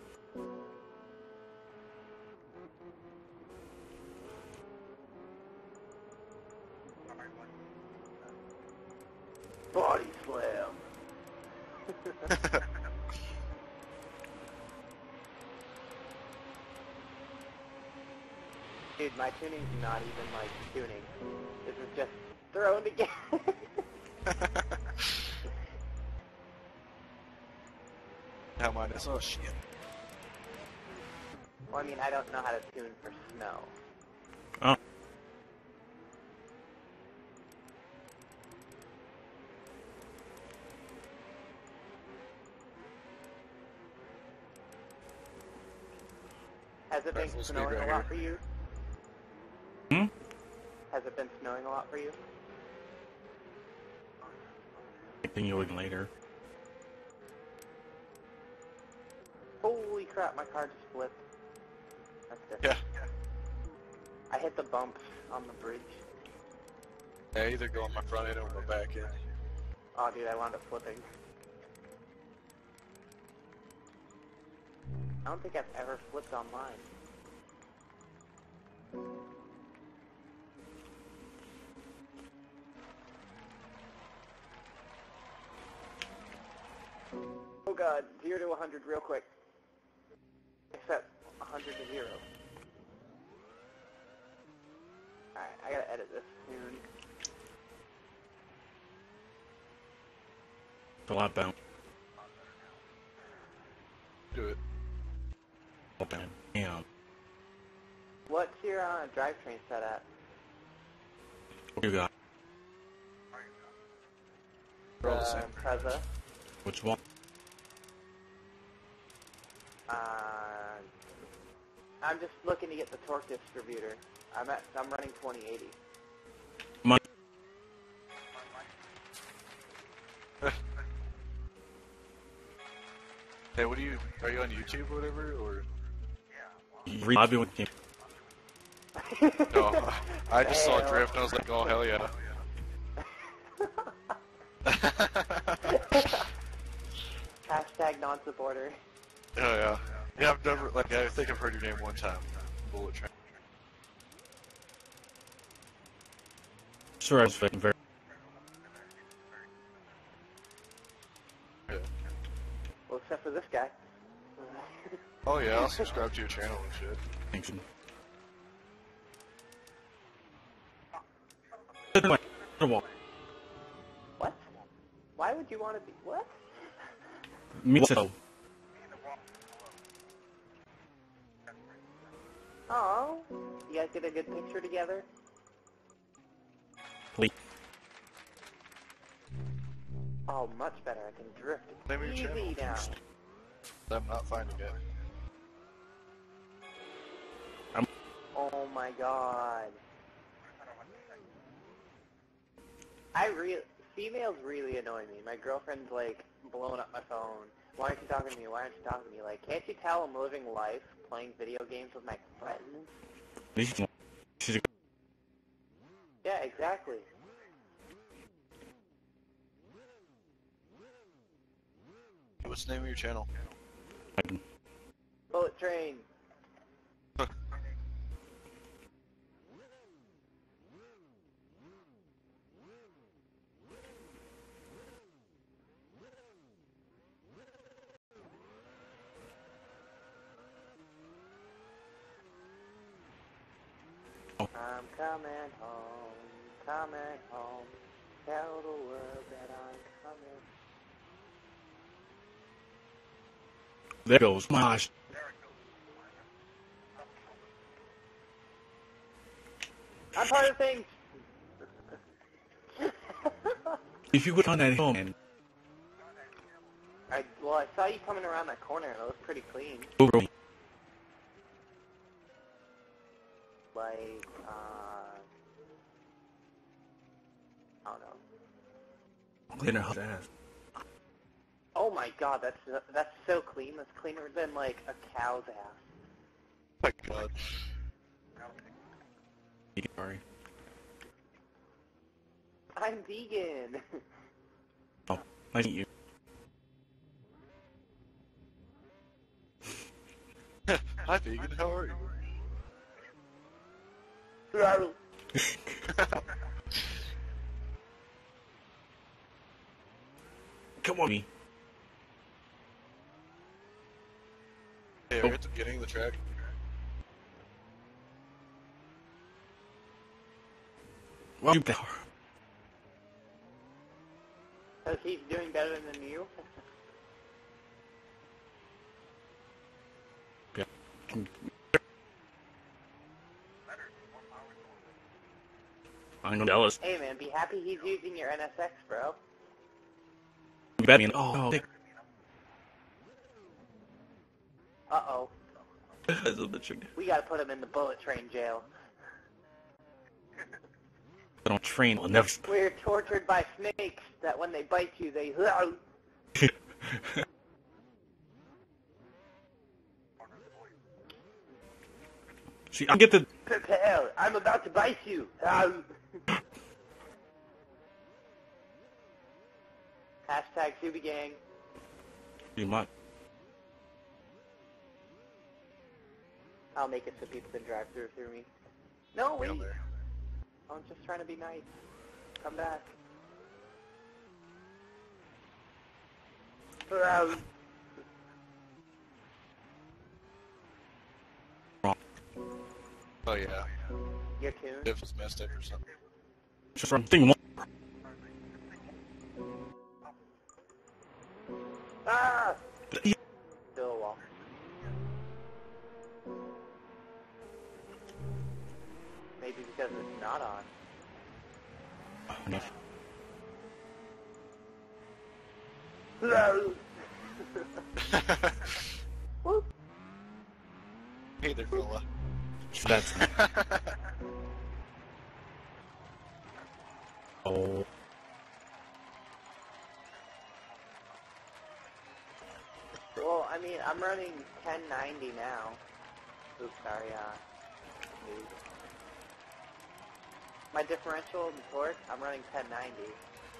Body slam. Dude, my tuning's not even like tuning. This is just thrown together. How mine is. Oh shit. Well, I mean, I don't know how to tune for snow. Oh. Has it been Full speed snowing right a lot here. for you? Hmm? Has it been snowing a lot for you? Continuing later. Holy crap, my car just flipped. That's different. Yeah. I hit the bumps on the bridge. I either go on my front end or my back end. Oh, dude, I wound up flipping. I don't think I've ever flipped on mine. Oh god, 0 to 100 real quick. Except 100 to 0. Alright, I gotta edit this soon. It's a lot better. Do it. Open. Damn. What's your drivetrain set at? What you got? We're all the same. Preza. Which one? I'm just looking to get the torque distributor. I'm running 2080. My. Hey, what are you on YouTube or whatever, or? I've been with him. No, I just saw Hell. Drift and I was like, oh hell yeah. Hashtag non-supporter. Oh yeah. Yeah, I've never, like, I think I've heard your name one time. Bullet Train. Sure, I was fucking very. Yeah. Well, except for this guy. Oh yeah, I'll subscribe to your channel and shit. Thanks. What? Why would you want to be... What? Me so. Oh, you guys get a good picture together? Please. Oh, much better. I can drift Name of your easy now. I'm not finding it. Oh my god. Females really annoy me. My girlfriend's like blowing up my phone. Why aren't you talking to me? Why aren't you talking to me? Like, can't you tell I'm living life playing video games with my friends? Yeah, exactly. What's the name of your channel? Bullet Train. I'm coming home, tell the world that I'm coming. There goes Mosh. I'm part of things. If you would find that home and I saw you coming around that corner and it was pretty clean. over Like, I don't know. cleaner his ass. Oh my god, that's so clean. That's cleaner than like a cow's ass. My god. Sorry. I'm vegan. Oh, nice to meet you. Hi vegan, how are you? Come on, me. Hey, are you at the beginning of the track? Well, you power. So he's doing better than you? Yeah. I know Dallas. Hey man, be happy he's using your NSX, bro. Batman. Oh, Uh-oh. that's a bitch. We gotta put him in the bullet train jail. I don't train. I'll never. We're tortured by snakes that when they bite you, they... See, I get the. Prepare, I'm about to bite you. Hashtag Subi Gang. You might. I'll make it so people can drive through me. No, wait. Down there. I'm just trying to be nice. Come back. Oh yeah. Your tune? If it's messed up or something. Just from thing one. Ah! Still a wall. Maybe because it's not on. Whoop. Hey there, fella. That's. Oh. Well, I mean, I'm running 1090 now. Oops, sorry, dude. My differential and torque, I'm running 1090.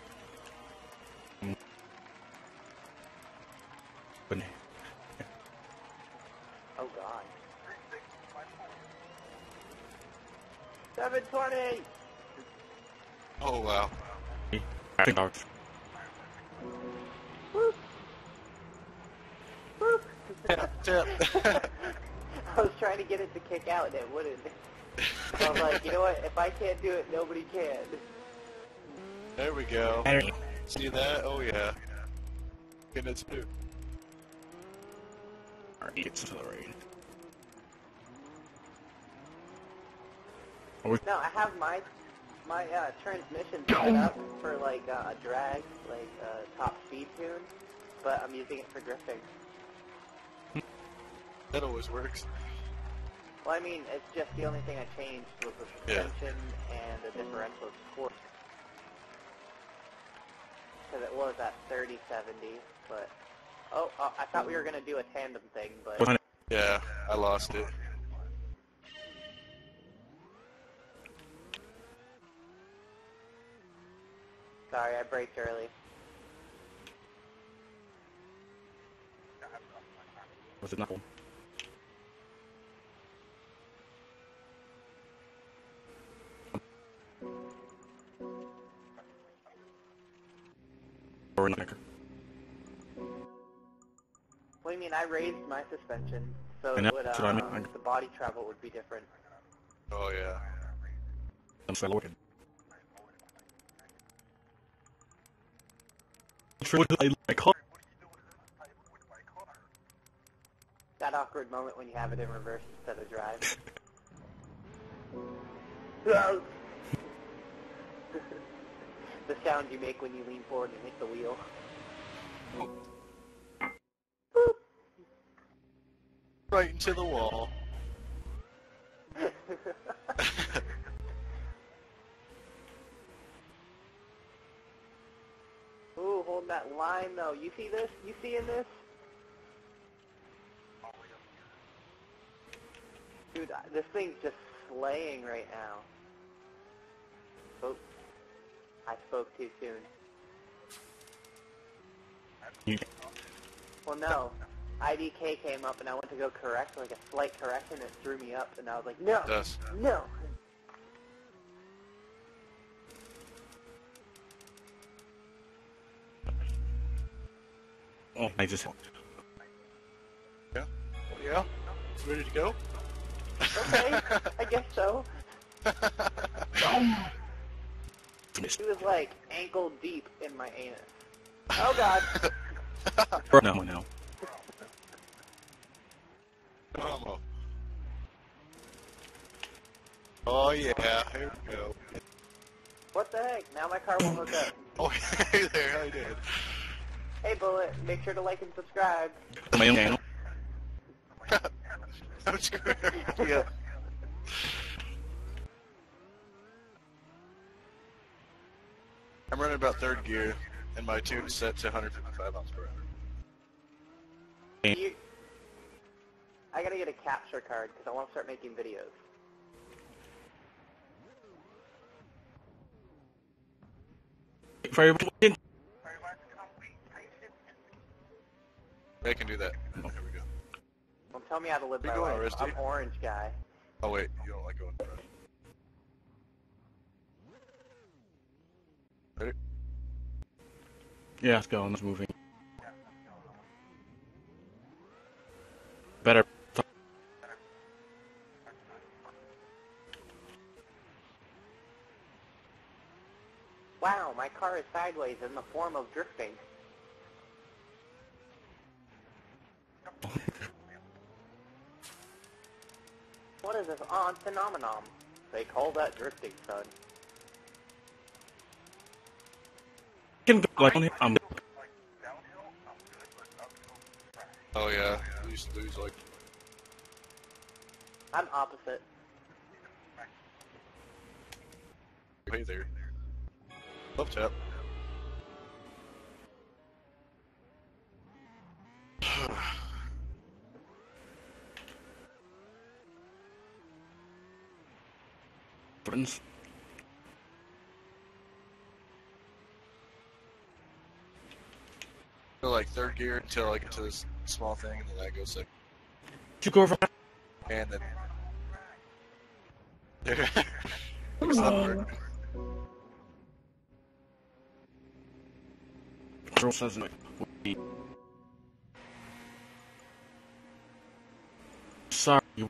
Oh god. 720! Oh wow. I think ours. Whoop. Whoop. Tap, tap. I was trying to get it to kick out and it wouldn't. So I was like, you know what? If I can't do it, nobody can. There we go. Alright, See that? Oh yeah. Getting it too. it's accelerated. No, I have my transmission set up for like a drag, like top speed tune, but I'm using it for drifting. That always works. Well, I mean, it's just the only thing I changed was the suspension and the differential torque. Because it was at 30-70, but... Oh, I thought we were going to do a tandem thing, but... Yeah, I lost it. Sorry, I braked early. Was it not? Or not? What do you mean? I raised my suspension, so And it would, that's what I mean. the body travel would be different. Oh yeah. I'm so looking. I call. That awkward moment when you have it in reverse instead of drive. The sound you make when you lean forward and hit the wheel. Right into the wall. Ooh, hold that line though. You see this? You seeing this? Dude, this thing's just slaying right now. Oh, I spoke too soon. Well, no. IDK came up and I went to go correct, like a slight correction, and it threw me up, and I was like, no, It does. no. Oh, I just. Yeah. Yeah. Ready to go? Okay, I guess so. Finished. It was like ankle deep in my anus. Oh god. No, no. Oh. Oh yeah, here we go. What the heck? Now my car won't hook up. Oh hey there, how you doing? Hey Bullet, make sure to like and subscribe. My own channel. I'm screwed. Yeah. I'm running about third gear, and my tune is set to 155 miles per hour. I gotta get a capture card because I want to start making videos. For everybody. I can do that. Oh, here we go. Don't tell me how to live You my going, life. Rusty? I'm orange guy. Oh wait, you don't like going. Ready? Yeah, let's go. Let's moving. Better. Wow, my car is sideways in the form of drifting. What is this odd phenomenon? They call that drifting, son. Can go like on it. Oh yeah, lose like. I'm opposite. Hey there. Love tap. Buttons. Go like third gear until I get to this small thing, and then I go second. You go over. And then. There. It's not working. girl says no. Sorry, you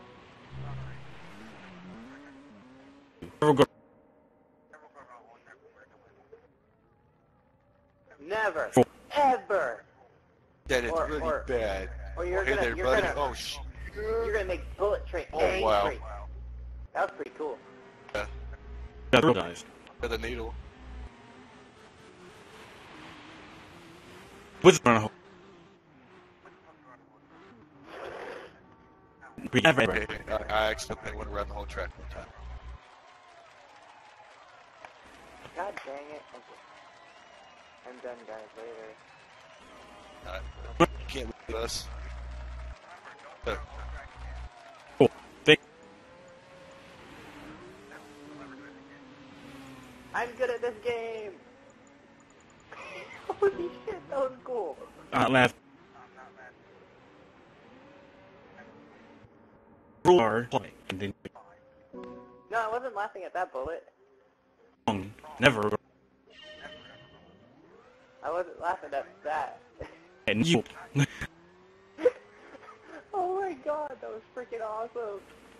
never go. Never, Oh. ever. That is Or- really or- bad. Or you're Hey gonna, there, you're buddy. gonna, Oh, sh. you're gonna make Bullet Train Oh, angry. wow. That was pretty cool. Yeah, real guys. Got the needle. With the we never. Hey, I accidentally went around the whole track one time. God dang it. Okay. I'm done, guys. Later. Can't leave us. Oh, thank. I'm good at this game. Holy shit, that was cool. Laugh. Roar. Play. And then No, I wasn't laughing at that bullet. never. I wasn't laughing at that. And you. Oh my god, that was freaking awesome.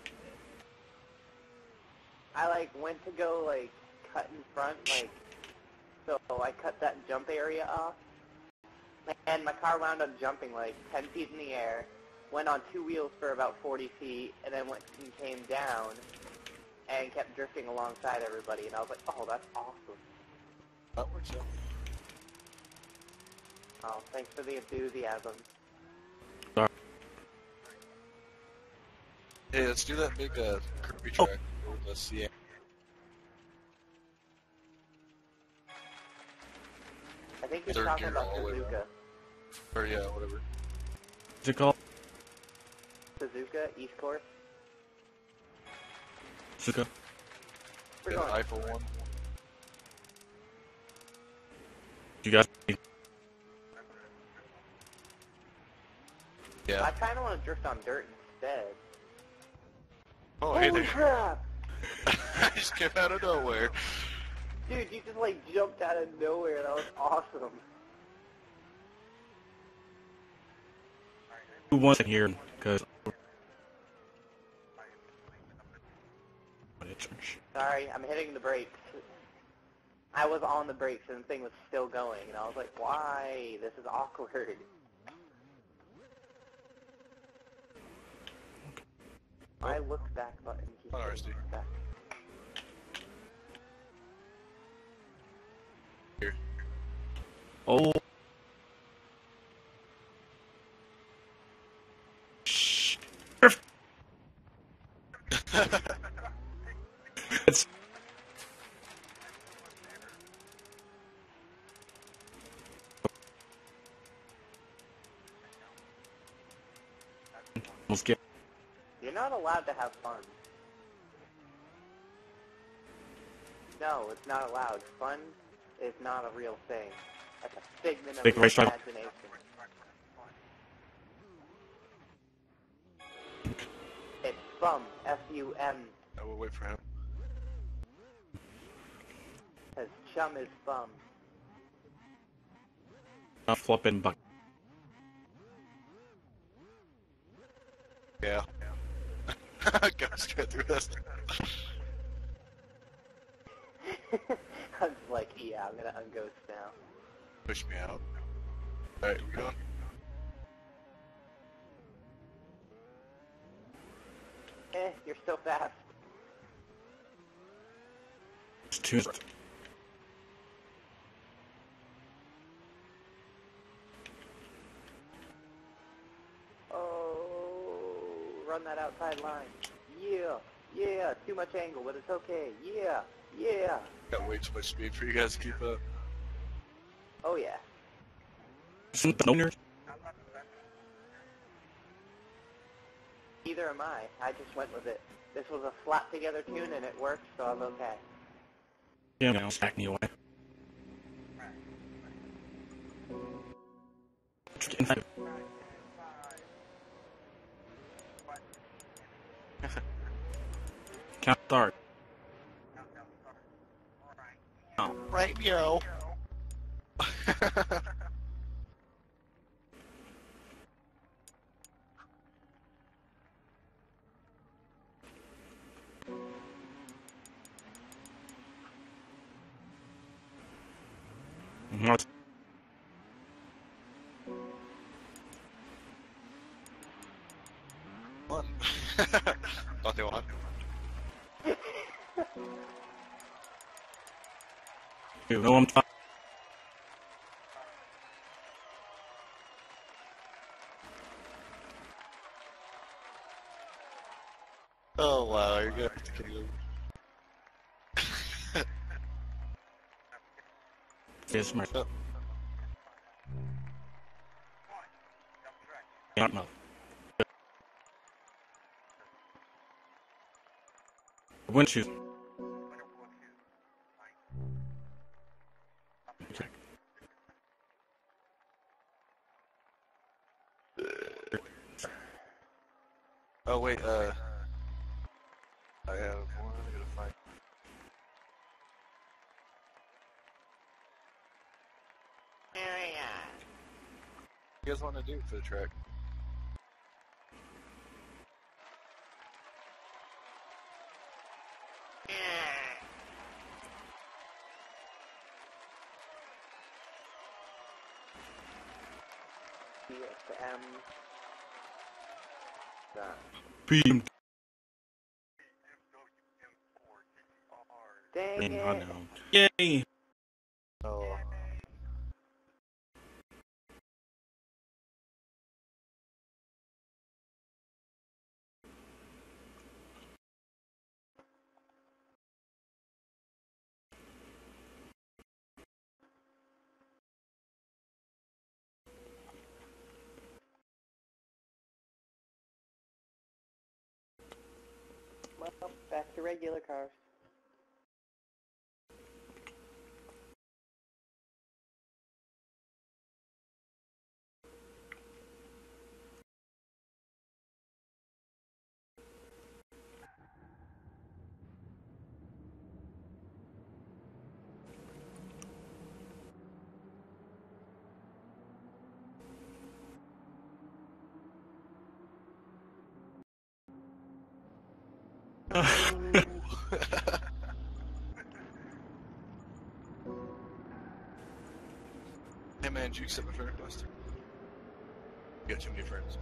I like went to go like cut in front, like, so I cut that jump area off. And my car wound up jumping like 10 feet in the air, went on two wheels for about 40 feet, and then went and came down, and kept drifting alongside everybody, and I was like, oh, that's awesome. That works out. Oh, thanks for the enthusiasm. Hey, let's do that big Kirby track with the CA. I think you're Third talking gear about all the way Suzuka. Or yeah, whatever. What's it called? Suzuka, East Course. Suka. We're Yeah, going. Eiffel one. You guys. Yeah. I kind of want to drift on dirt instead. Oh, hey Holy there. crap! I just came out of nowhere. Dude, you just like jumped out of nowhere. That was awesome. Who wants it here? Because. Sorry, I'm hitting the brakes. I was on the brakes and the thing was still going, and I was like, why? This is awkward. My look back button keeps Oh, getting RSD. stuck. Here. Oh. Shh. It's. Almost get. You're not allowed to have fun. No, it's not allowed. Fun is not a real thing. That's a figment of Big your racetrack. imagination. It's FUM. F-U-M. I will wait for him. Because chum is FUM. Not flopping buck. Yeah. Go straight through this. I'm just like, yeah, I'm gonna unghost now. Push me out. Alright, we going? You're so fast. It's too. Oh, run that outside line. Yeah, yeah, too much angle, but it's okay. Yeah, yeah. Got way too much speed for you guys to keep up. Oh yeah. Owners. Either am I. I just went with it. This was a slap together tune and it worked, so I'm okay. Yeah, man, I'll stack me away. Count start. Oh. Right, yo. What? One. Don't they want? You know I'm talking. Oh wow, you're gonna have to kill him. Yes, my. Oh, Yeah, no. Windshield. Okay. oh wait, I have one. I gotta find. What do you guys want to do for the track? DSM. Beam. Dang I it. know. Yay. Oh. Well, back to regular cars. Hey man, did you accept my friend request? You got too many friends.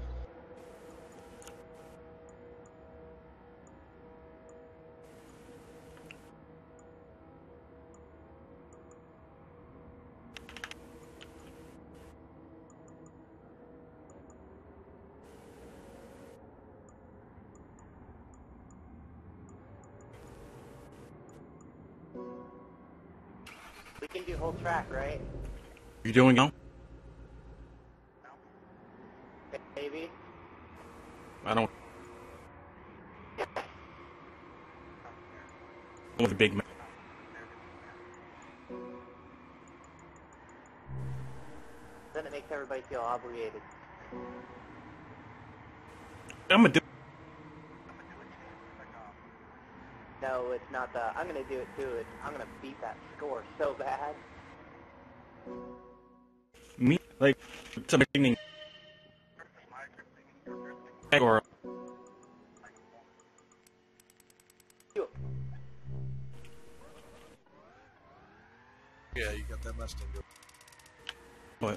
We can do whole track, right? You doing now? Maybe. I don't. I'm with a big man. Then it makes everybody feel obligated. I'm gonna do. No, it's not the, I'm gonna do it too. I'm gonna beat that score so bad. Me like it's a beginning. Or You- Yeah, you got that Mustang. what?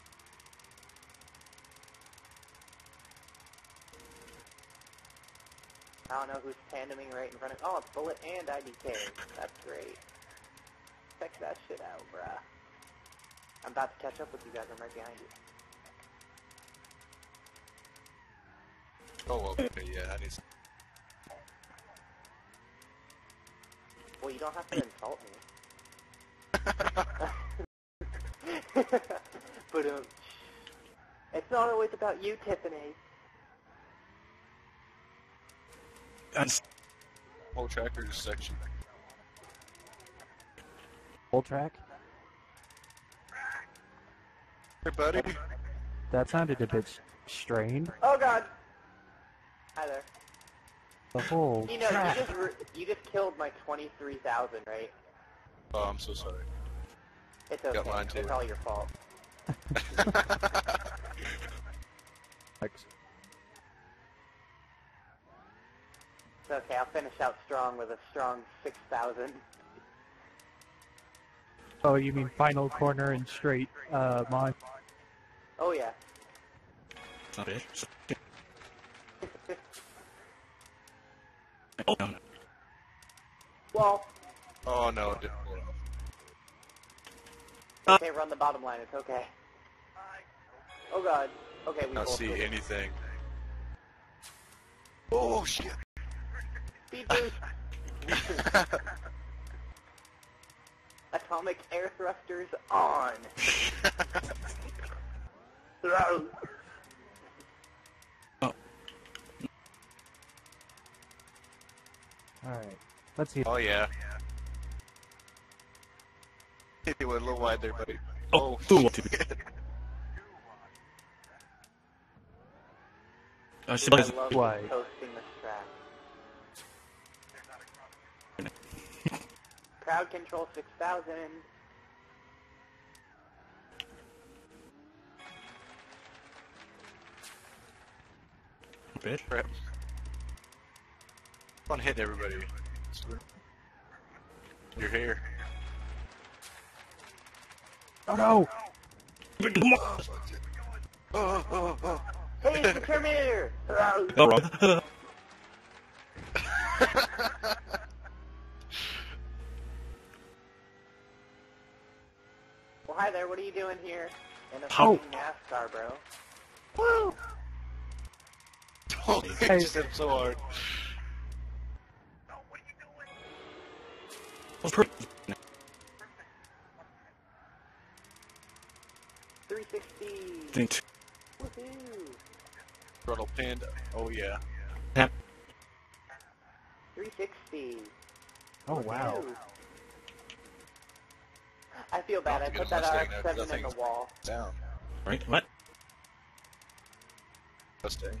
I don't know who's tandeming right in front of, oh, it's Bullet and IDK. That's great. Check that shit out, bruh. I'm about to catch up with you guys. I'm right behind you. Oh, okay, yeah, I need some. Well, you don't have to insult me. But, it's not always about you, Tiffany. That's Whole track or just section? Whole track? Hey, buddy. That sounded a bit strained. Oh, God. Hi there. The whole You know, track. you just killed my 23,000, right? Oh, I'm so sorry. It's okay. Got mine too. It's all your fault. Thanks. It's okay. I'll finish out strong with a strong 6,000. Oh, you mean final corner and straight, Mon? Oh yeah. It's not bad. Oh, no. Well, Oh no, it didn't pull it off. okay, run the bottom line. It's okay. Oh god. Okay, we Not both see did it. anything. Oh shit! Speed boost. Atomic air thrusters on. Oh, Alright. Let's see. Oh yeah. You went a little wide there, buddy. oh, fool. I should I love Why? toasting this track. Crowd control 6,000. bad. Crap. Keep on hitting everybody. Your hair. Oh no! Oh. Hey, it's the Terminator! Oh, wrong. Well, hi there. What are you doing here in a How- fucking NASCAR, bro? Woo! Oh, Hey. he just hit him so hard. That's pretty. 360. Think Woohoo! Throttle Panda. Oh yeah. tap. 360. Oh wow. Woohoo. I feel bad. I I'll have to put get a that Mustang now, 'cause RX-7 that in thing's the wall. Down. Right? What? Mustang.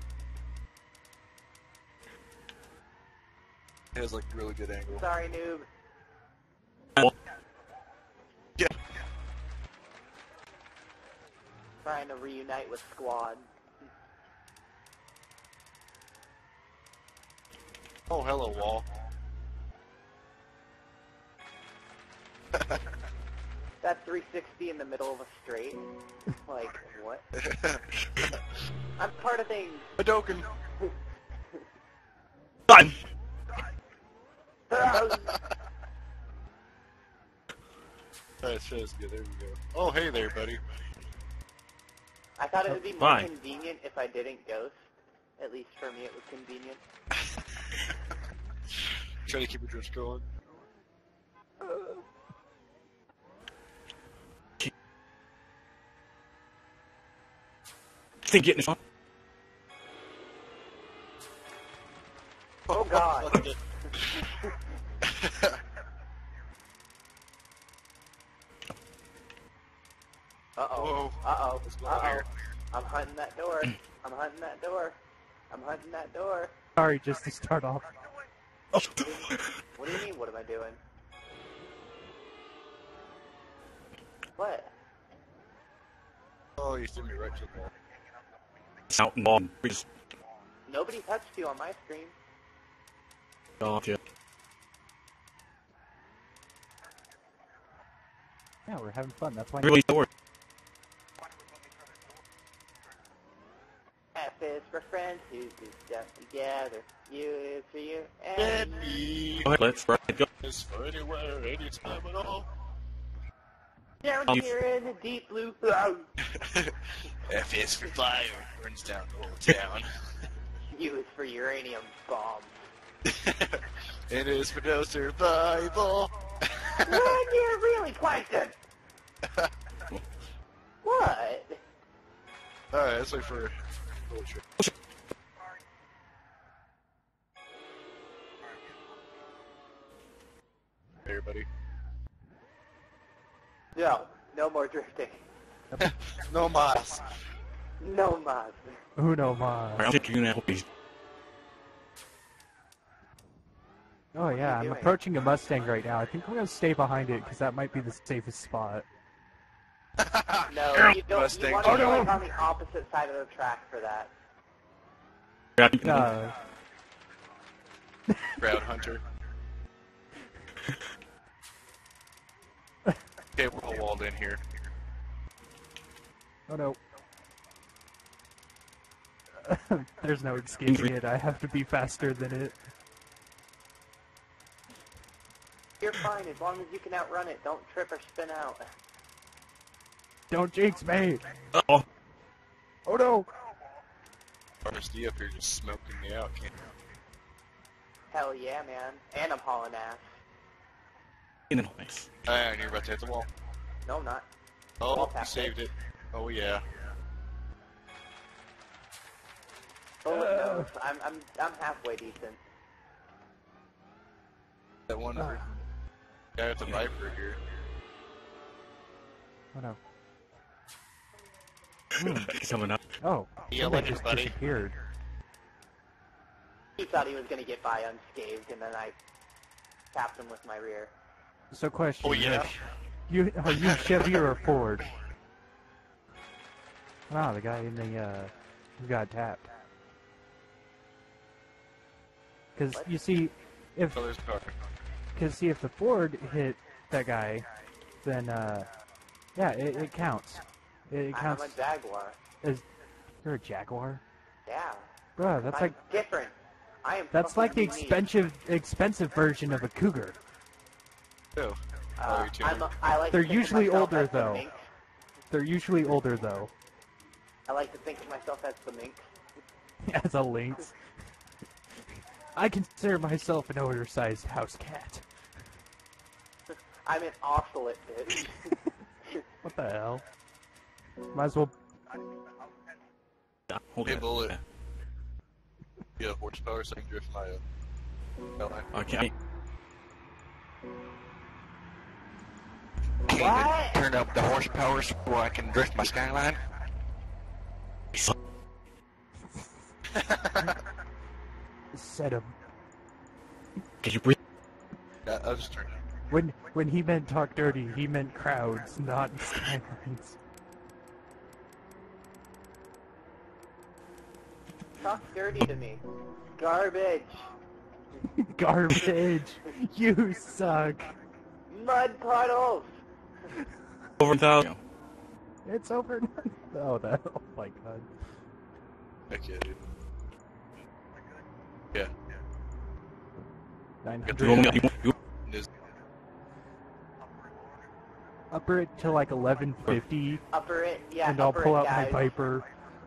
It has like really good angle. Sorry, noob. Oh, Yeah. Trying to reunite with squad. Oh, hello, wall. That 360 in the middle of a straight. Like, what? I'm part of things. Hadoken. done. Alright, so that's good. There we go. Oh, hey there, buddy. I thought it would be more Fine. convenient if I didn't ghost. At least for me it was convenient. Try to keep your drift going. Think getting this one. Oh god. Uh-oh. Whoa. Uh-oh. What's going on Uh-oh. here? I'm hunting that door. I'm hunting that door. I'm hunting that door. Sorry, just to start off. Oh, What do you mean, what am I doing? What? Oh, you threw me right to the wall. out and long. We just Nobody touched you on my screen. off you. Yeah, we're having fun. That's why. Really don't worry. F is for friends who do stuff together. U is for you and me. me. Go ahead, let's ride. Go. It's for anywhere, anytime at all. Down Um, here in the deep blue. F is for fire, burns down the whole town. U is for uranium bombs. It is for no survival. Man, you're really plankton! What? Alright, let's wait for poetry. Hey, everybody. No, no more drifting. No mas. No mas. Uno Alright, mas. I'll take you now, please. Oh yeah, I'm doing? approaching a Mustang right now. I think we're gonna stay behind it because that might be the safest spot. No, you don't. Mustang. You want to Oh, be no. like on the opposite side of the track for that. Crowd hunter. Okay, we're all walled in here. Oh no. There's no escaping it. I have to be faster than it. You're fine as long as you can outrun it. Don't trip or spin out. Don't jinx me! Oh, Oh no! RSD up here just smoking me out, can't Hell yeah, man. And I'm hauling ass. nice. and you're about to hit the wall. No, I'm not. Oh, Wall you tap saved it. Oh yeah. Bullet nose. I'm halfway decent. That one guy with the Viper here. Oh no. Coming up. Oh, Yeah, somebody like just buddy. disappeared. He thought he was gonna get by unscathed, and then I tapped him with my rear. So question. Oh yeah. Are you Chevy or Ford? Wow, the guy in the, who got tapped. Because, you see, if Oh, there's a car. if the Ford hit that guy, then, yeah, it counts. It I'm counts a Jaguar. as, you're a Jaguar? Yeah. Bruh, that's I'm like, different. I am. that's like the fucking unique. expensive version of a Cougar. Oh. Oh, you're too. I like They're to think of usually myself older, as the though. minx. They're usually older, though, I like to think of myself as the minx. as a lynx. I consider myself an oversized house cat. I'm an oscillate, bitch. What the hell? Might as well. Hey, Bullet. Yeah, horsepower so I can drift my L9. Okay. What? Turn up the horsepower so I can drift my Skyline. Set him. Can you breathe? Yeah, I'll just turn it. When he meant talk dirty, he meant crowds, not skylines. Talk dirty to me. Garbage. Garbage. You suck. Mud puddles. Over 1,000. It's over. Oh, that. Oh my god. Heck yeah, dude. Yeah. 900. Niz- Upper it to like 1150, Upper it. Yeah, and I'll upper pull it, out my guys. Viper.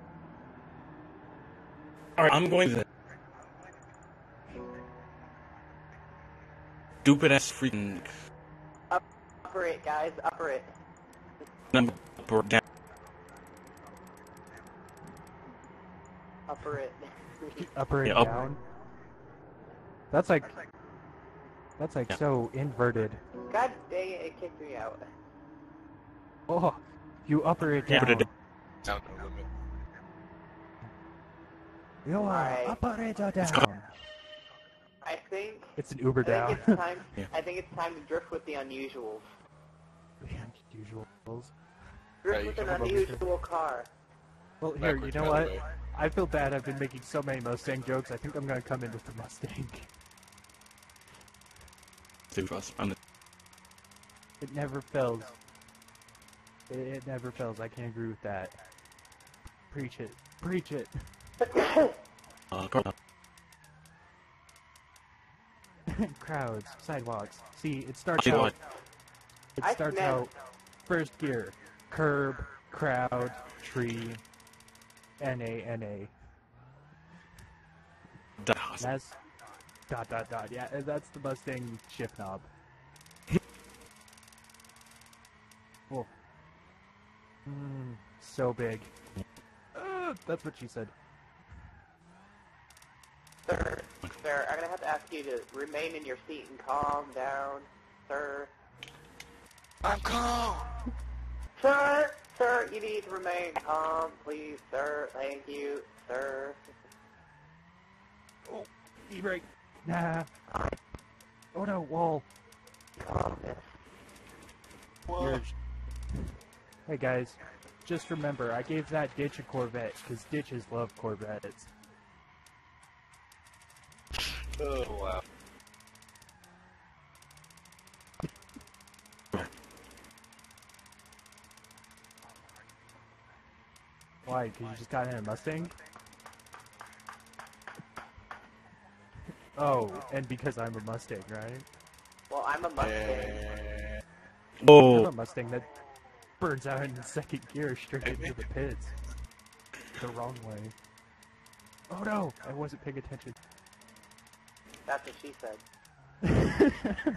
Alright, I'm going to. Stupid ass freaking. Upper it, guys. Upper it. Number down. Upper it. Upper and Yeah, up. down. That's like Yeah. so inverted. God dang it, it kicked me out. Oh, you upper it Yeah, down. put it Down no limit. You Alright. upper it go. down. I think. It's an Uber I down. think it's time. Yeah. I think it's time to drift with the unusuals. Usuals. Drift you with come an up with unusual car. Well, here, you Backwards, know by the what? way. I feel bad. I've been making so many Mustang jokes. I think I'm gonna come in with the Mustang. to us. I'm the. It never fails. It never fails. I can't agree with that. Preach it. Preach it. Car. Crowds, sidewalks. See, it starts You know out. what? It I starts smell- out first gear, curb, crowd, tree, NA. Das. That's ... Yeah, that's the Mustang shift knob. Oh. So big. That's what she said. Sir, I'm gonna have to ask you to remain in your seat and calm down, sir. I'm calm! Sir, you need to remain calm, please, sir. Thank you, sir. Oh, e-brake. Nah. Oh no, wall. Calmness. Whoa. You're... Hey guys, just remember, I gave that Ditch a Corvette, because Ditches love Corvettes. Oh, wow. Why? Because you just got in a Mustang? Oh, and because I'm a Mustang, right? Well, I'm a Mustang. I'm Whoa. a Mustang that burns out in second gear straight into the pits. The wrong way. Oh no! I wasn't paying attention. That's what she said.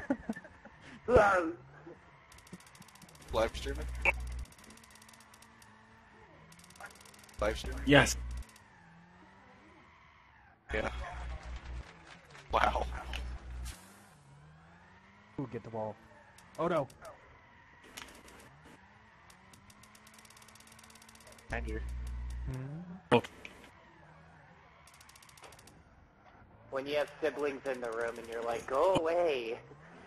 Live streaming? Live streaming? Yes. Yeah. Wow. Ooh, get the ball. Oh no! And you. Oh, When you have siblings in the room and you're like, go away.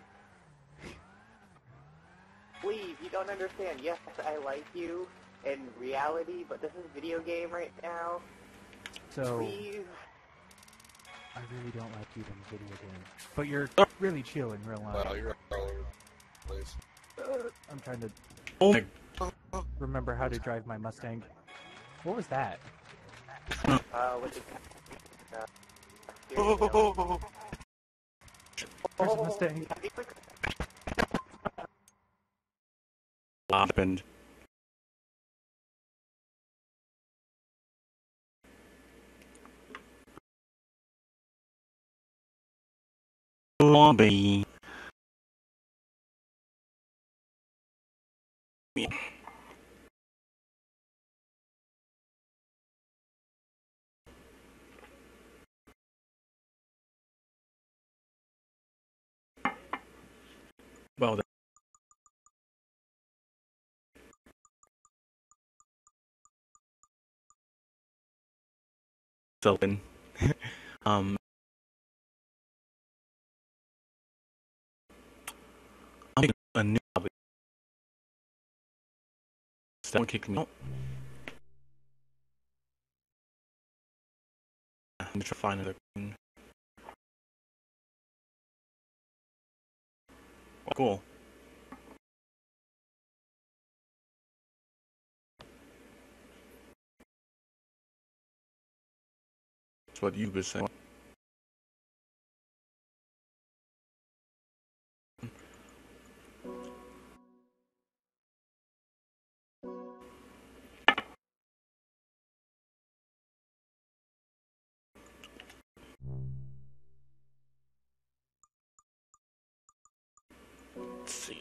Leave, you don't understand. Yes, I like you in reality, but this is video game right now. So, Please. I really don't like you in video games. But you're really chill in real life. Wow, you're all over the place. I'm trying to oh my. remember how to drive my Mustang. What was that? With the... steering wheel. Oh, Where's the Mustang? What happened? Lobby. Well, it's open. um, I'm making a new lobby. Someone kicked me out. Let me try to find another queen. Oh, cool. That's what you were saying. Let's see.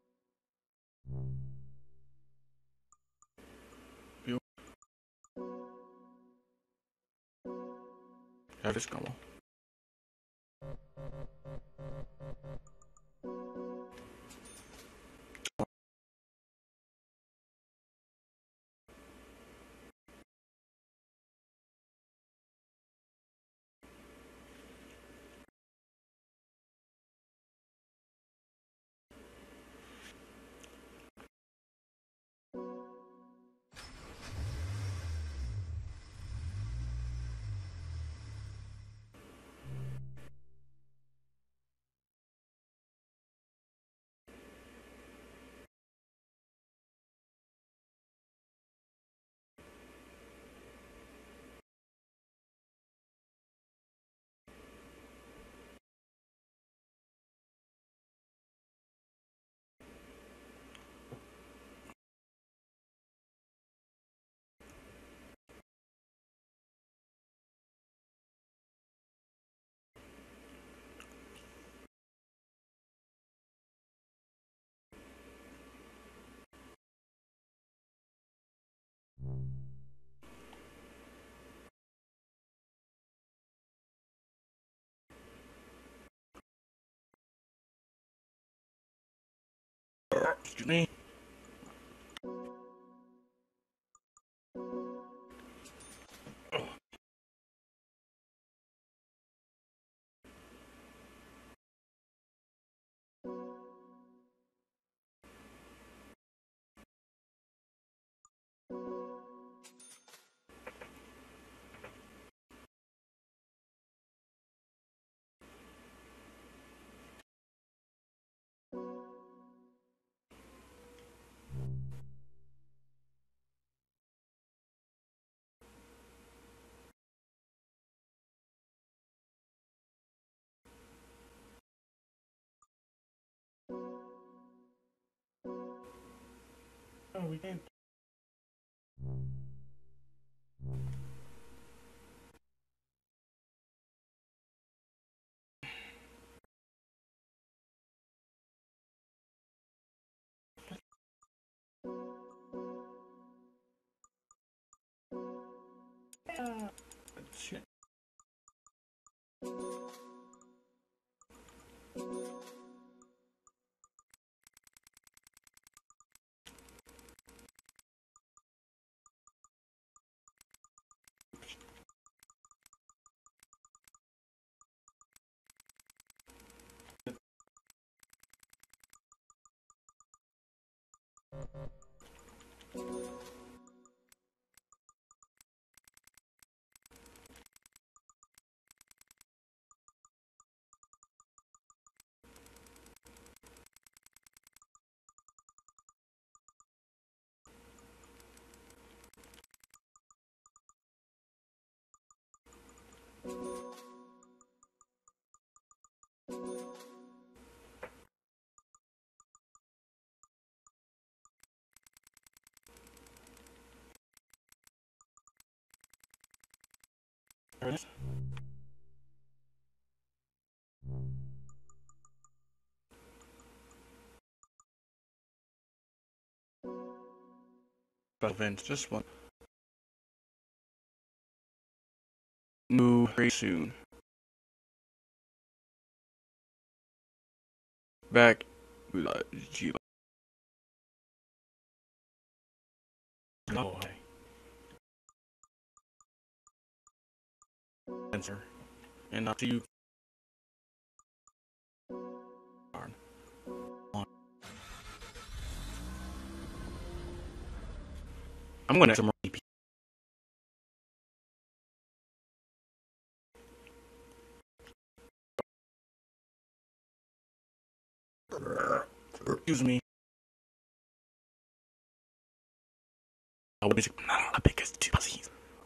Ya ves cómo. Excuse me. Oh, we can. Shit. There it is. But event, just one. Move very soon. Back. Gee. No way. Answer. And not to you. Darn. I'm gonna some EP. Excuse me. I would be not the biggest two pussies.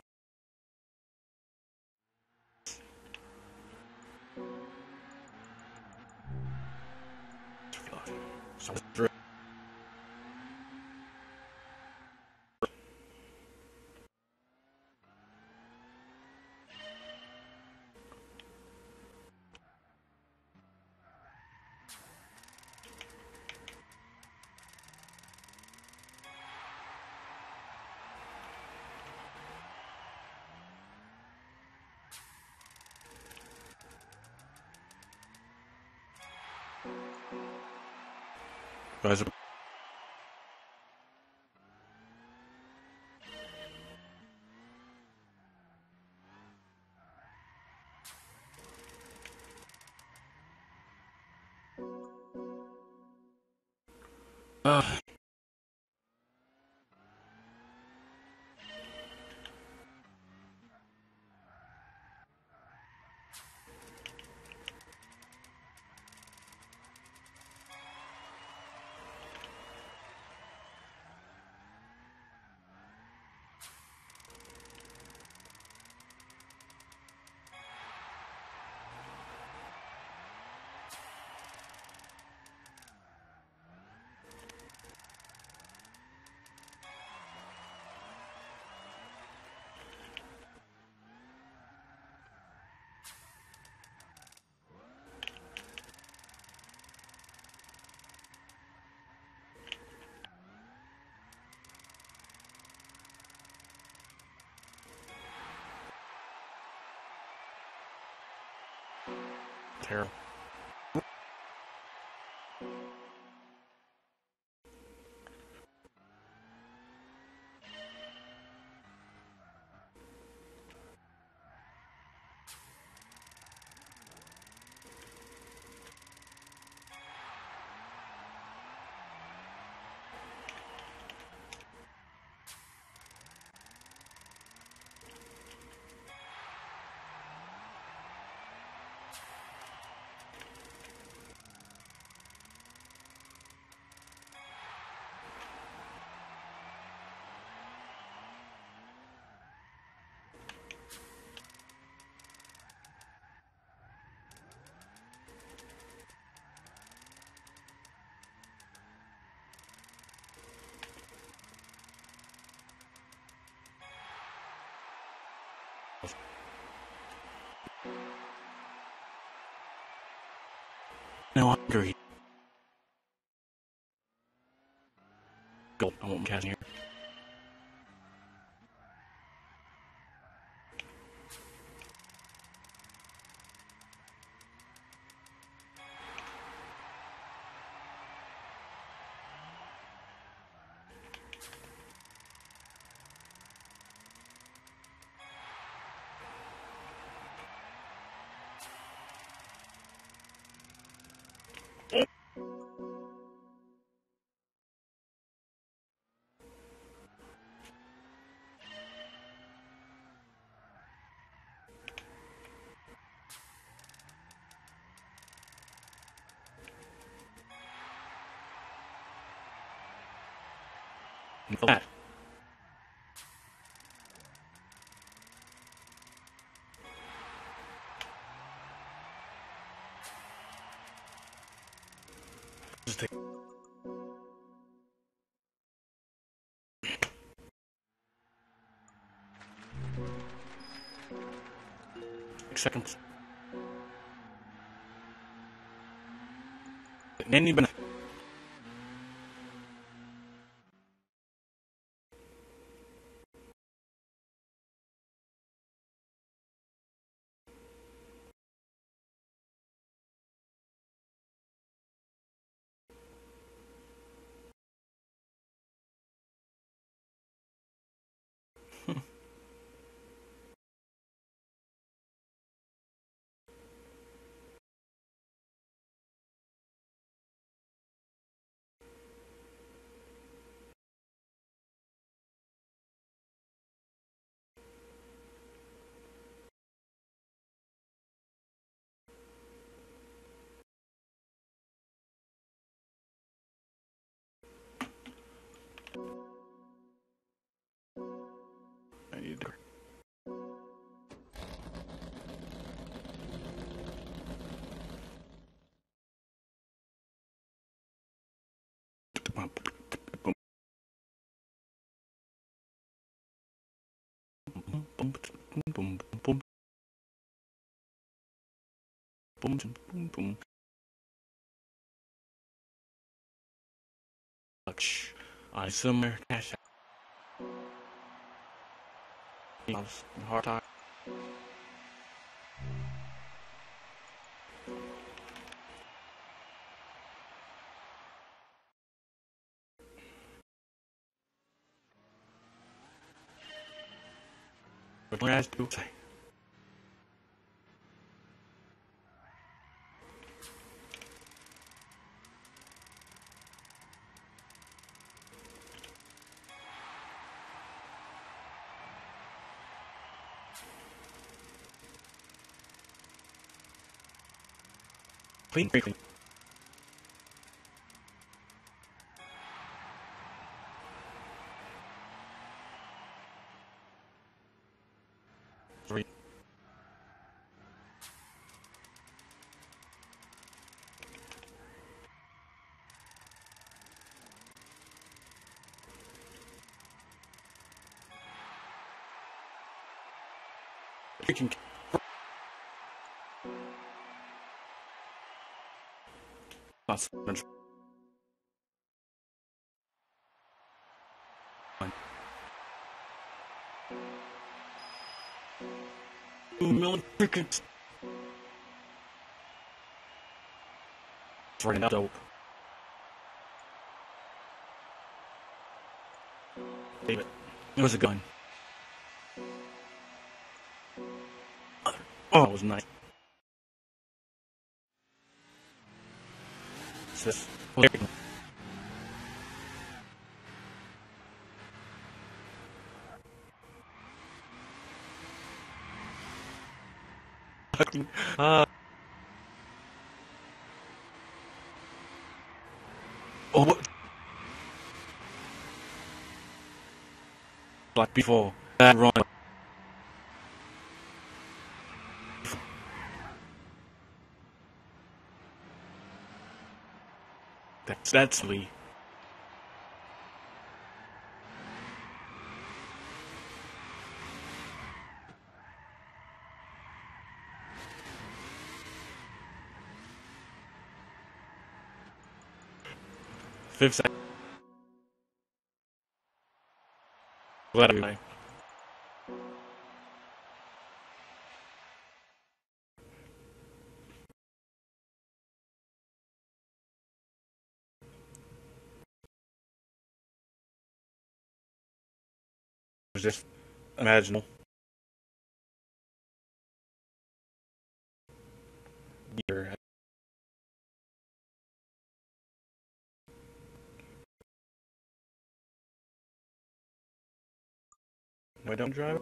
Guys, terrible. No, I'm hungry. Go. I want my cat in here. That. Just take 6 seconds. Any benefit. I need to. I summer cash hard time. But when I do say, clean, clean. Three. Freaking. That's fine. 2 million freaking. It's right now dope. David. It was a gun. Oh, it was nice. This. Uh, oh, what? Like before that run. That's Lee. 5 seconds. Glad I was just imaginal. Your why don't drive?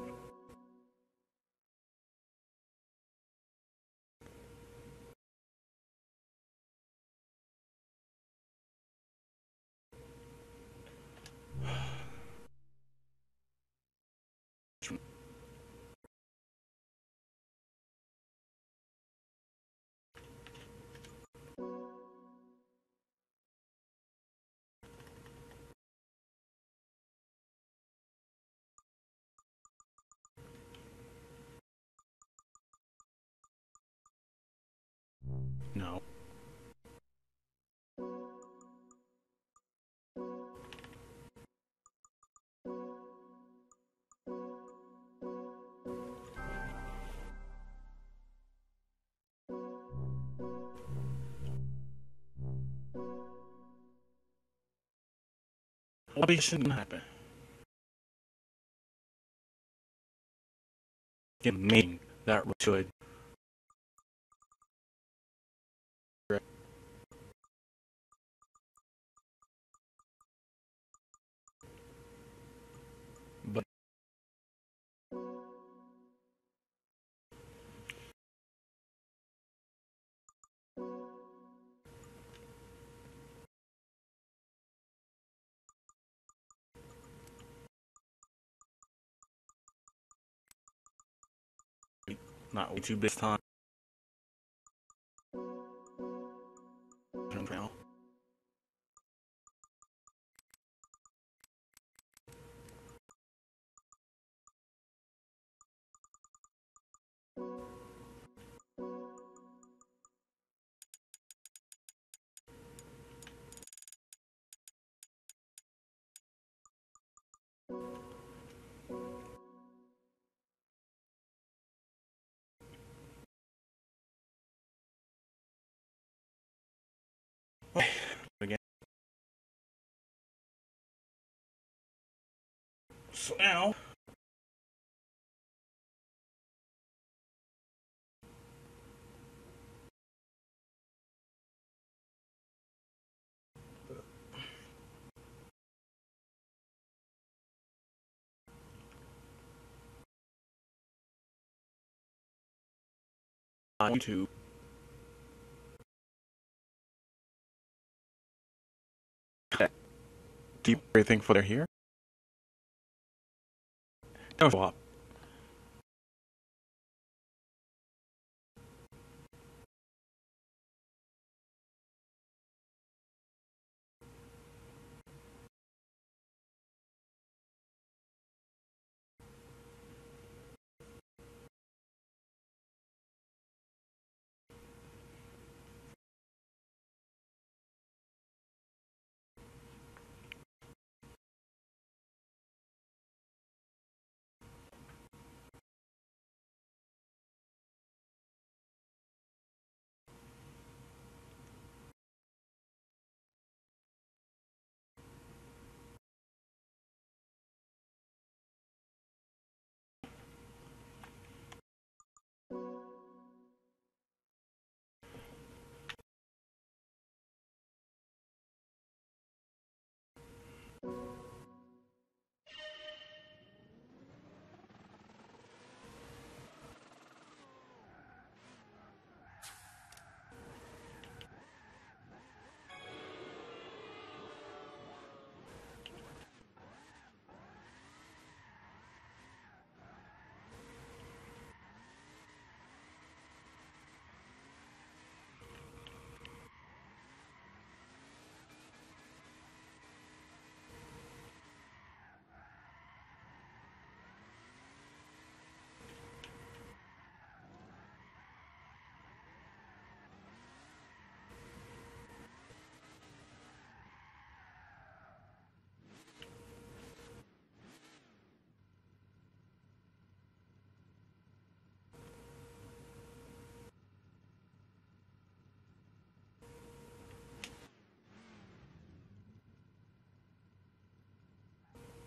No. Lobby shouldn't happen. Get main that should. But not way too big time. Now. Again. So now. On YouTube. Deep everything for their here. Don't swap.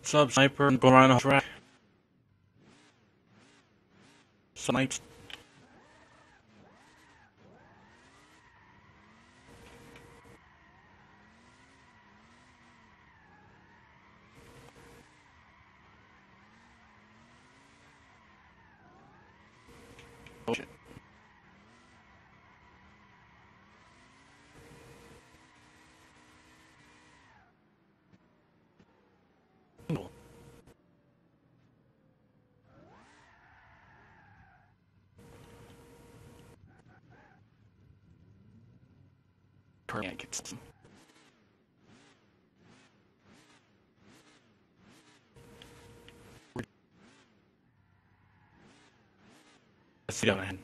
What's up, sniper? Go around the track. Snipes. Oh shit. No. Can't get some. Let's see that man.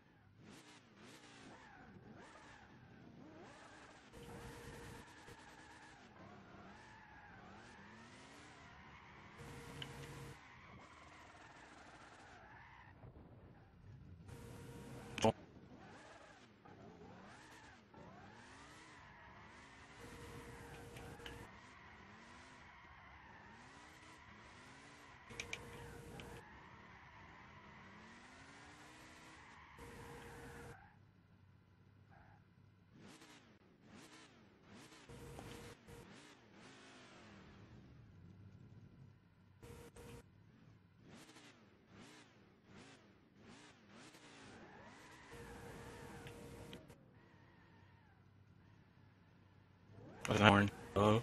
That's an horn. Oh.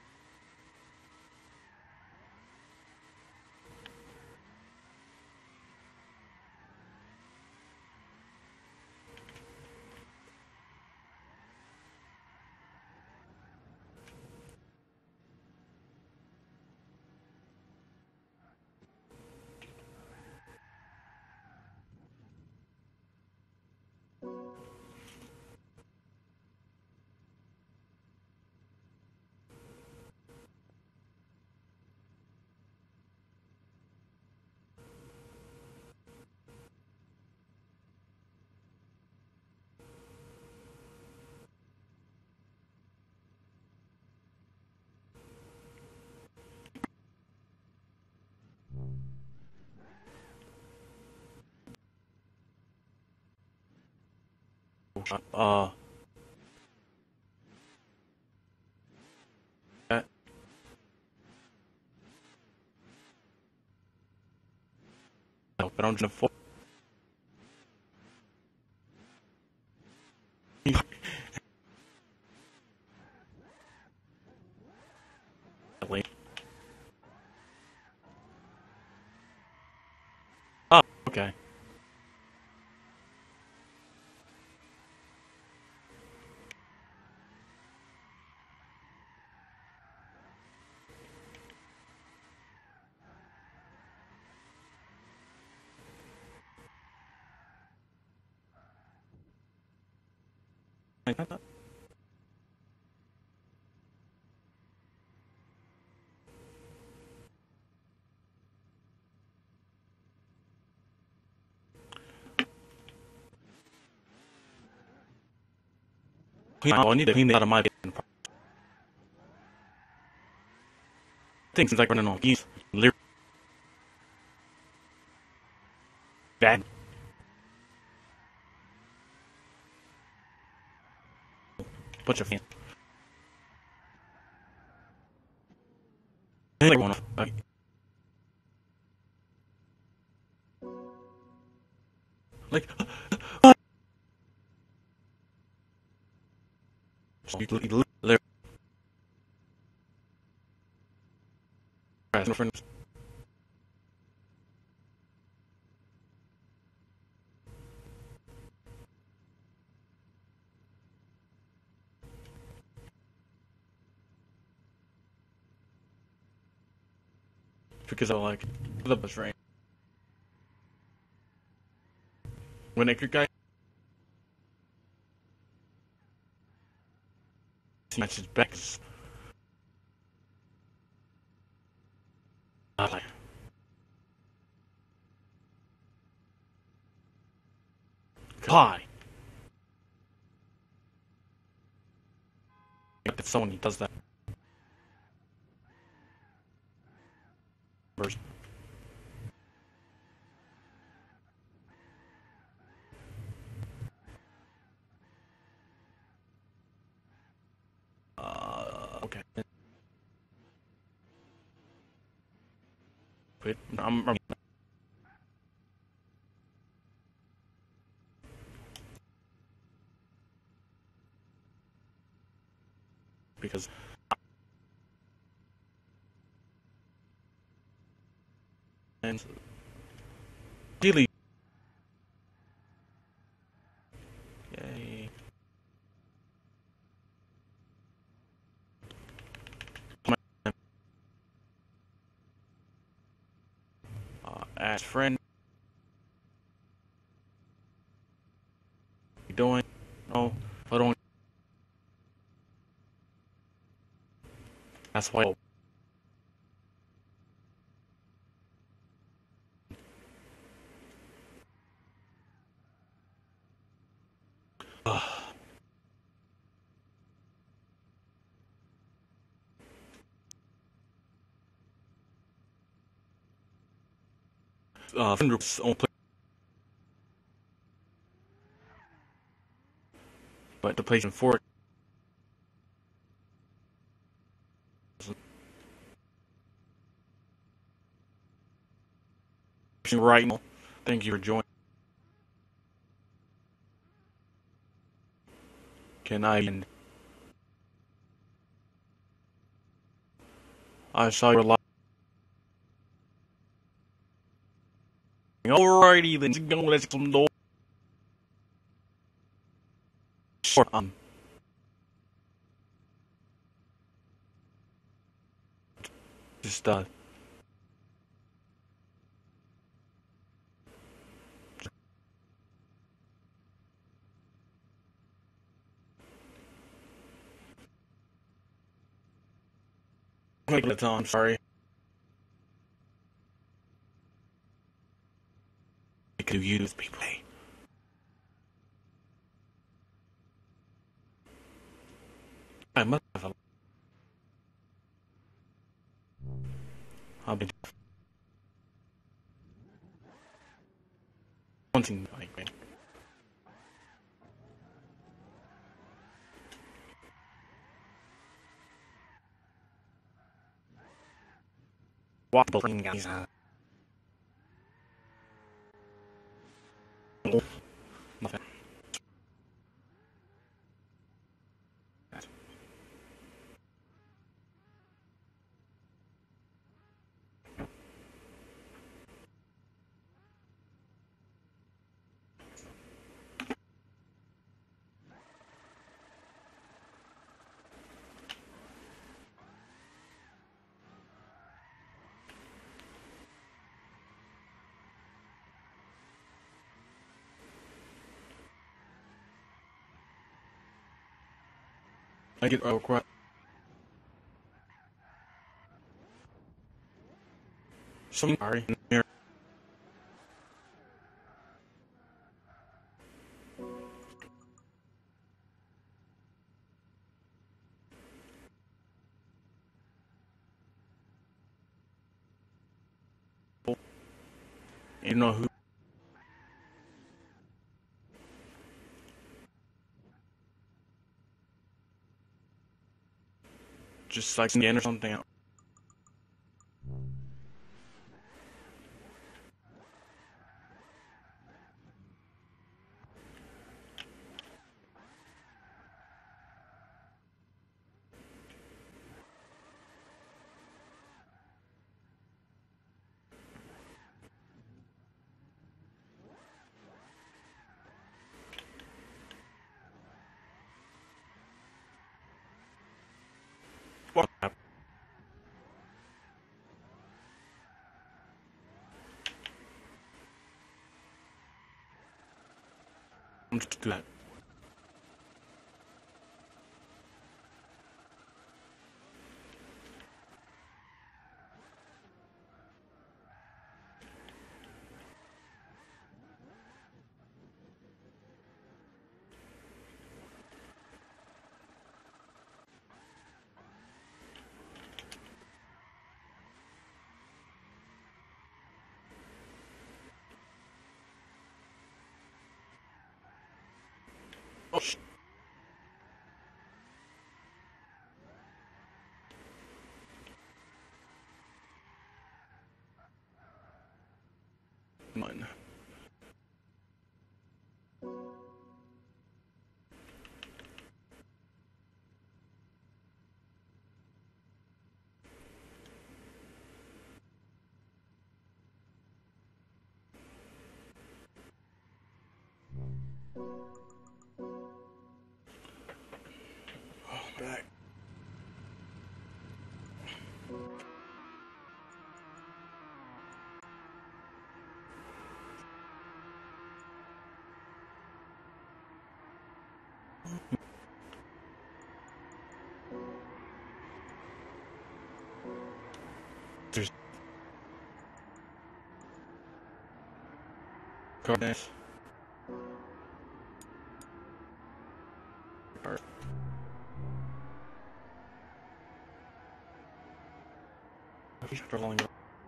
Uh. That. No, but I'm gonna fall. Oh, okay. Like that. I need to clean that out of my things since like running on geese. Literally bad. Bunch of fans. Like, like because I like the bus range. When a good guy matches back, hi. If someone does that. Okay. But I'm because and really, yay. As friend, you doing? No, I don't. That's why. Fenders on play, but the PlayStation 4 right now. Thank you for joining. Can I end? I saw your live. Alrighty, then let's go. Let's some door. Just I'm sorry. I could use people. I must have a. I've been wanting like me. Wobbling guys. Nothing. I get crap. Sorry. You know who? Just like skin or something. What happened? I'm just do that. Oh, one. Oh, I'm back. There's car dash. He's rolling.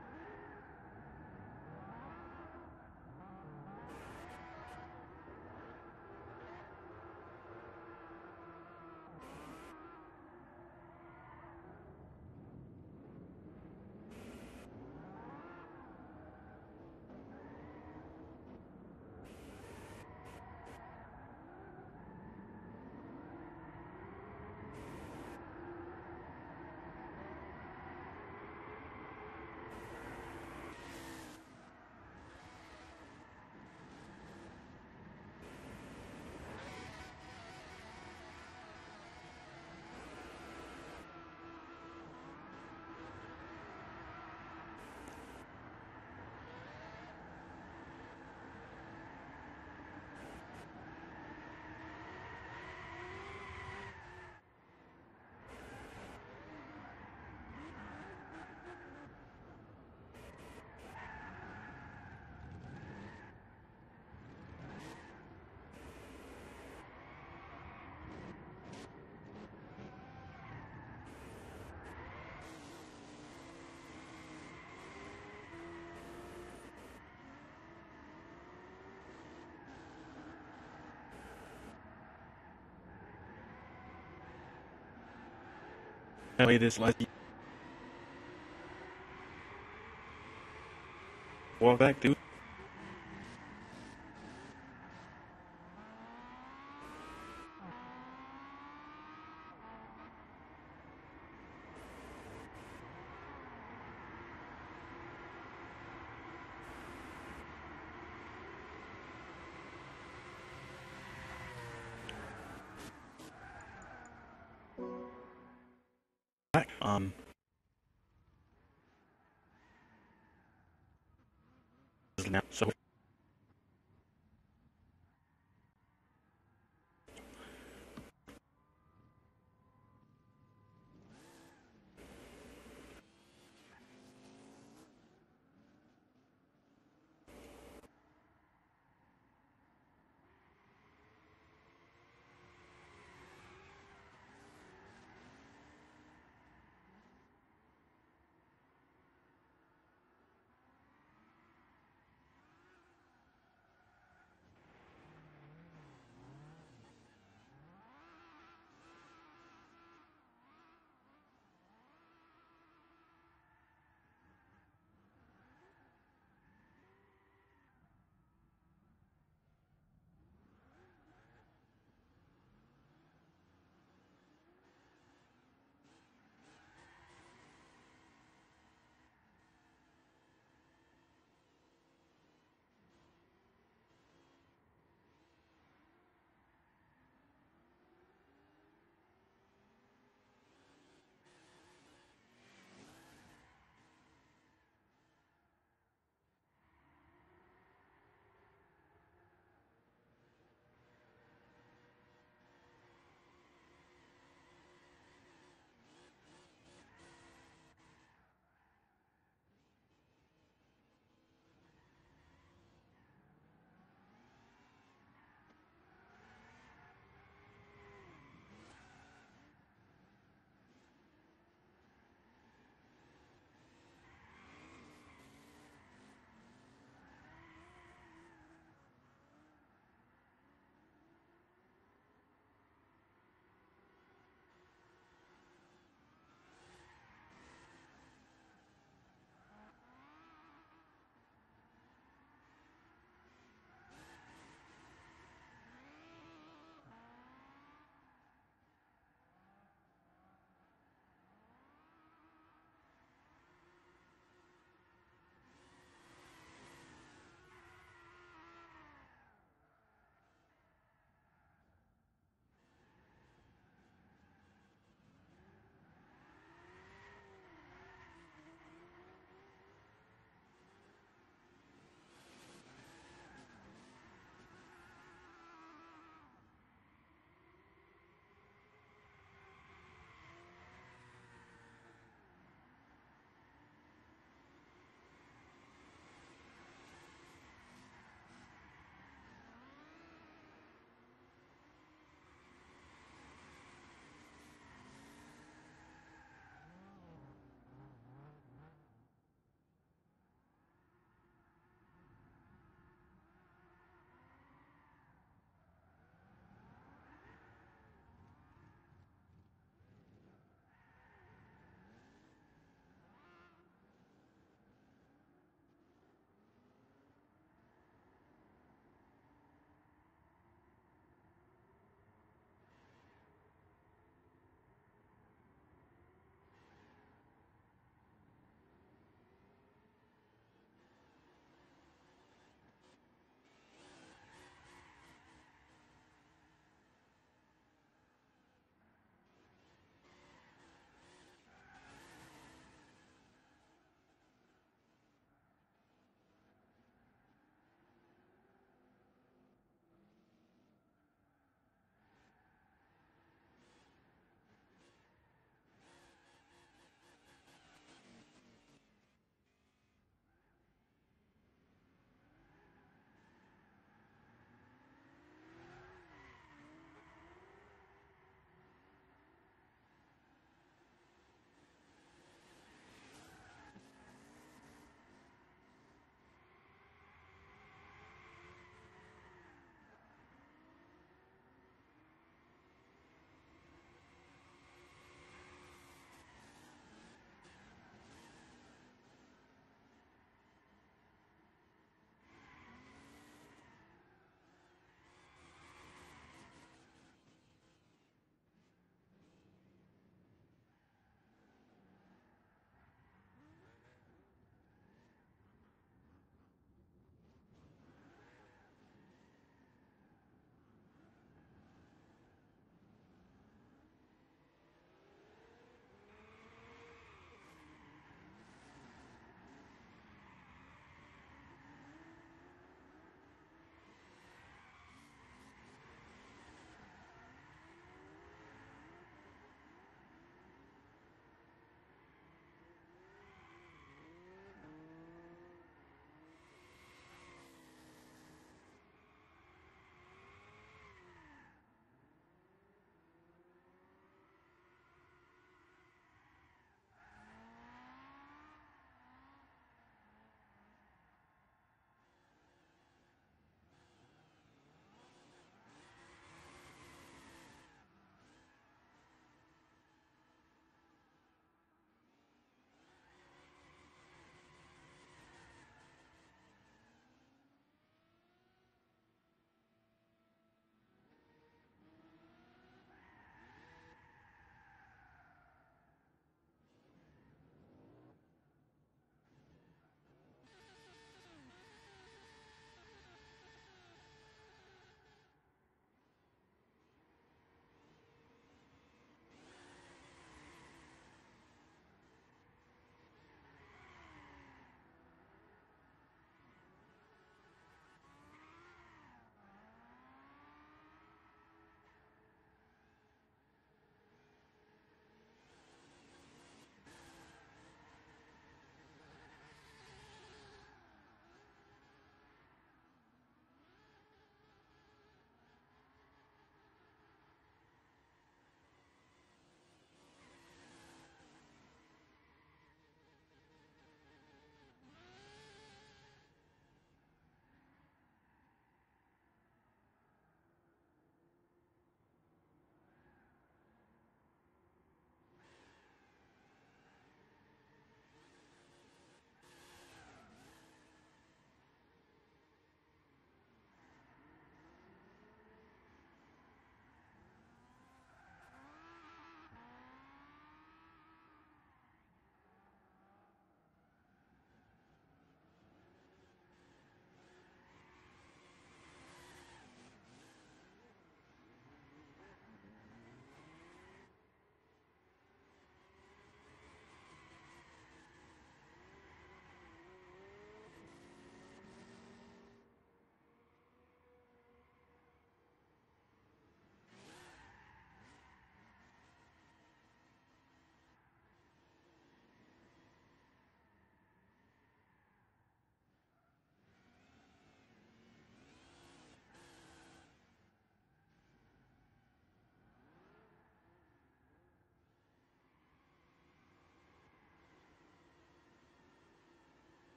Play this like walk back, dude. Back. Now, so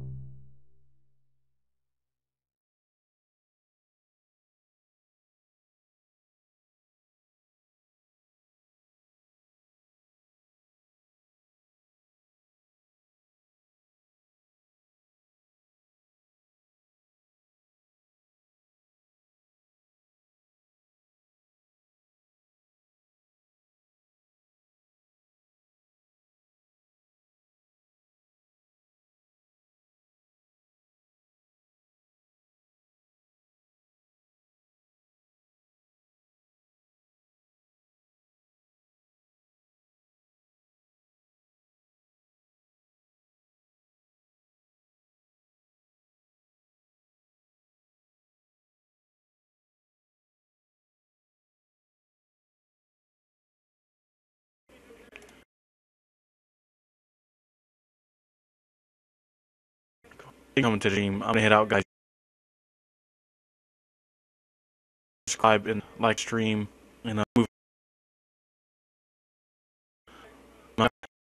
Coming to the dream. I'm gonna head out, guys. Subscribe and like stream and move.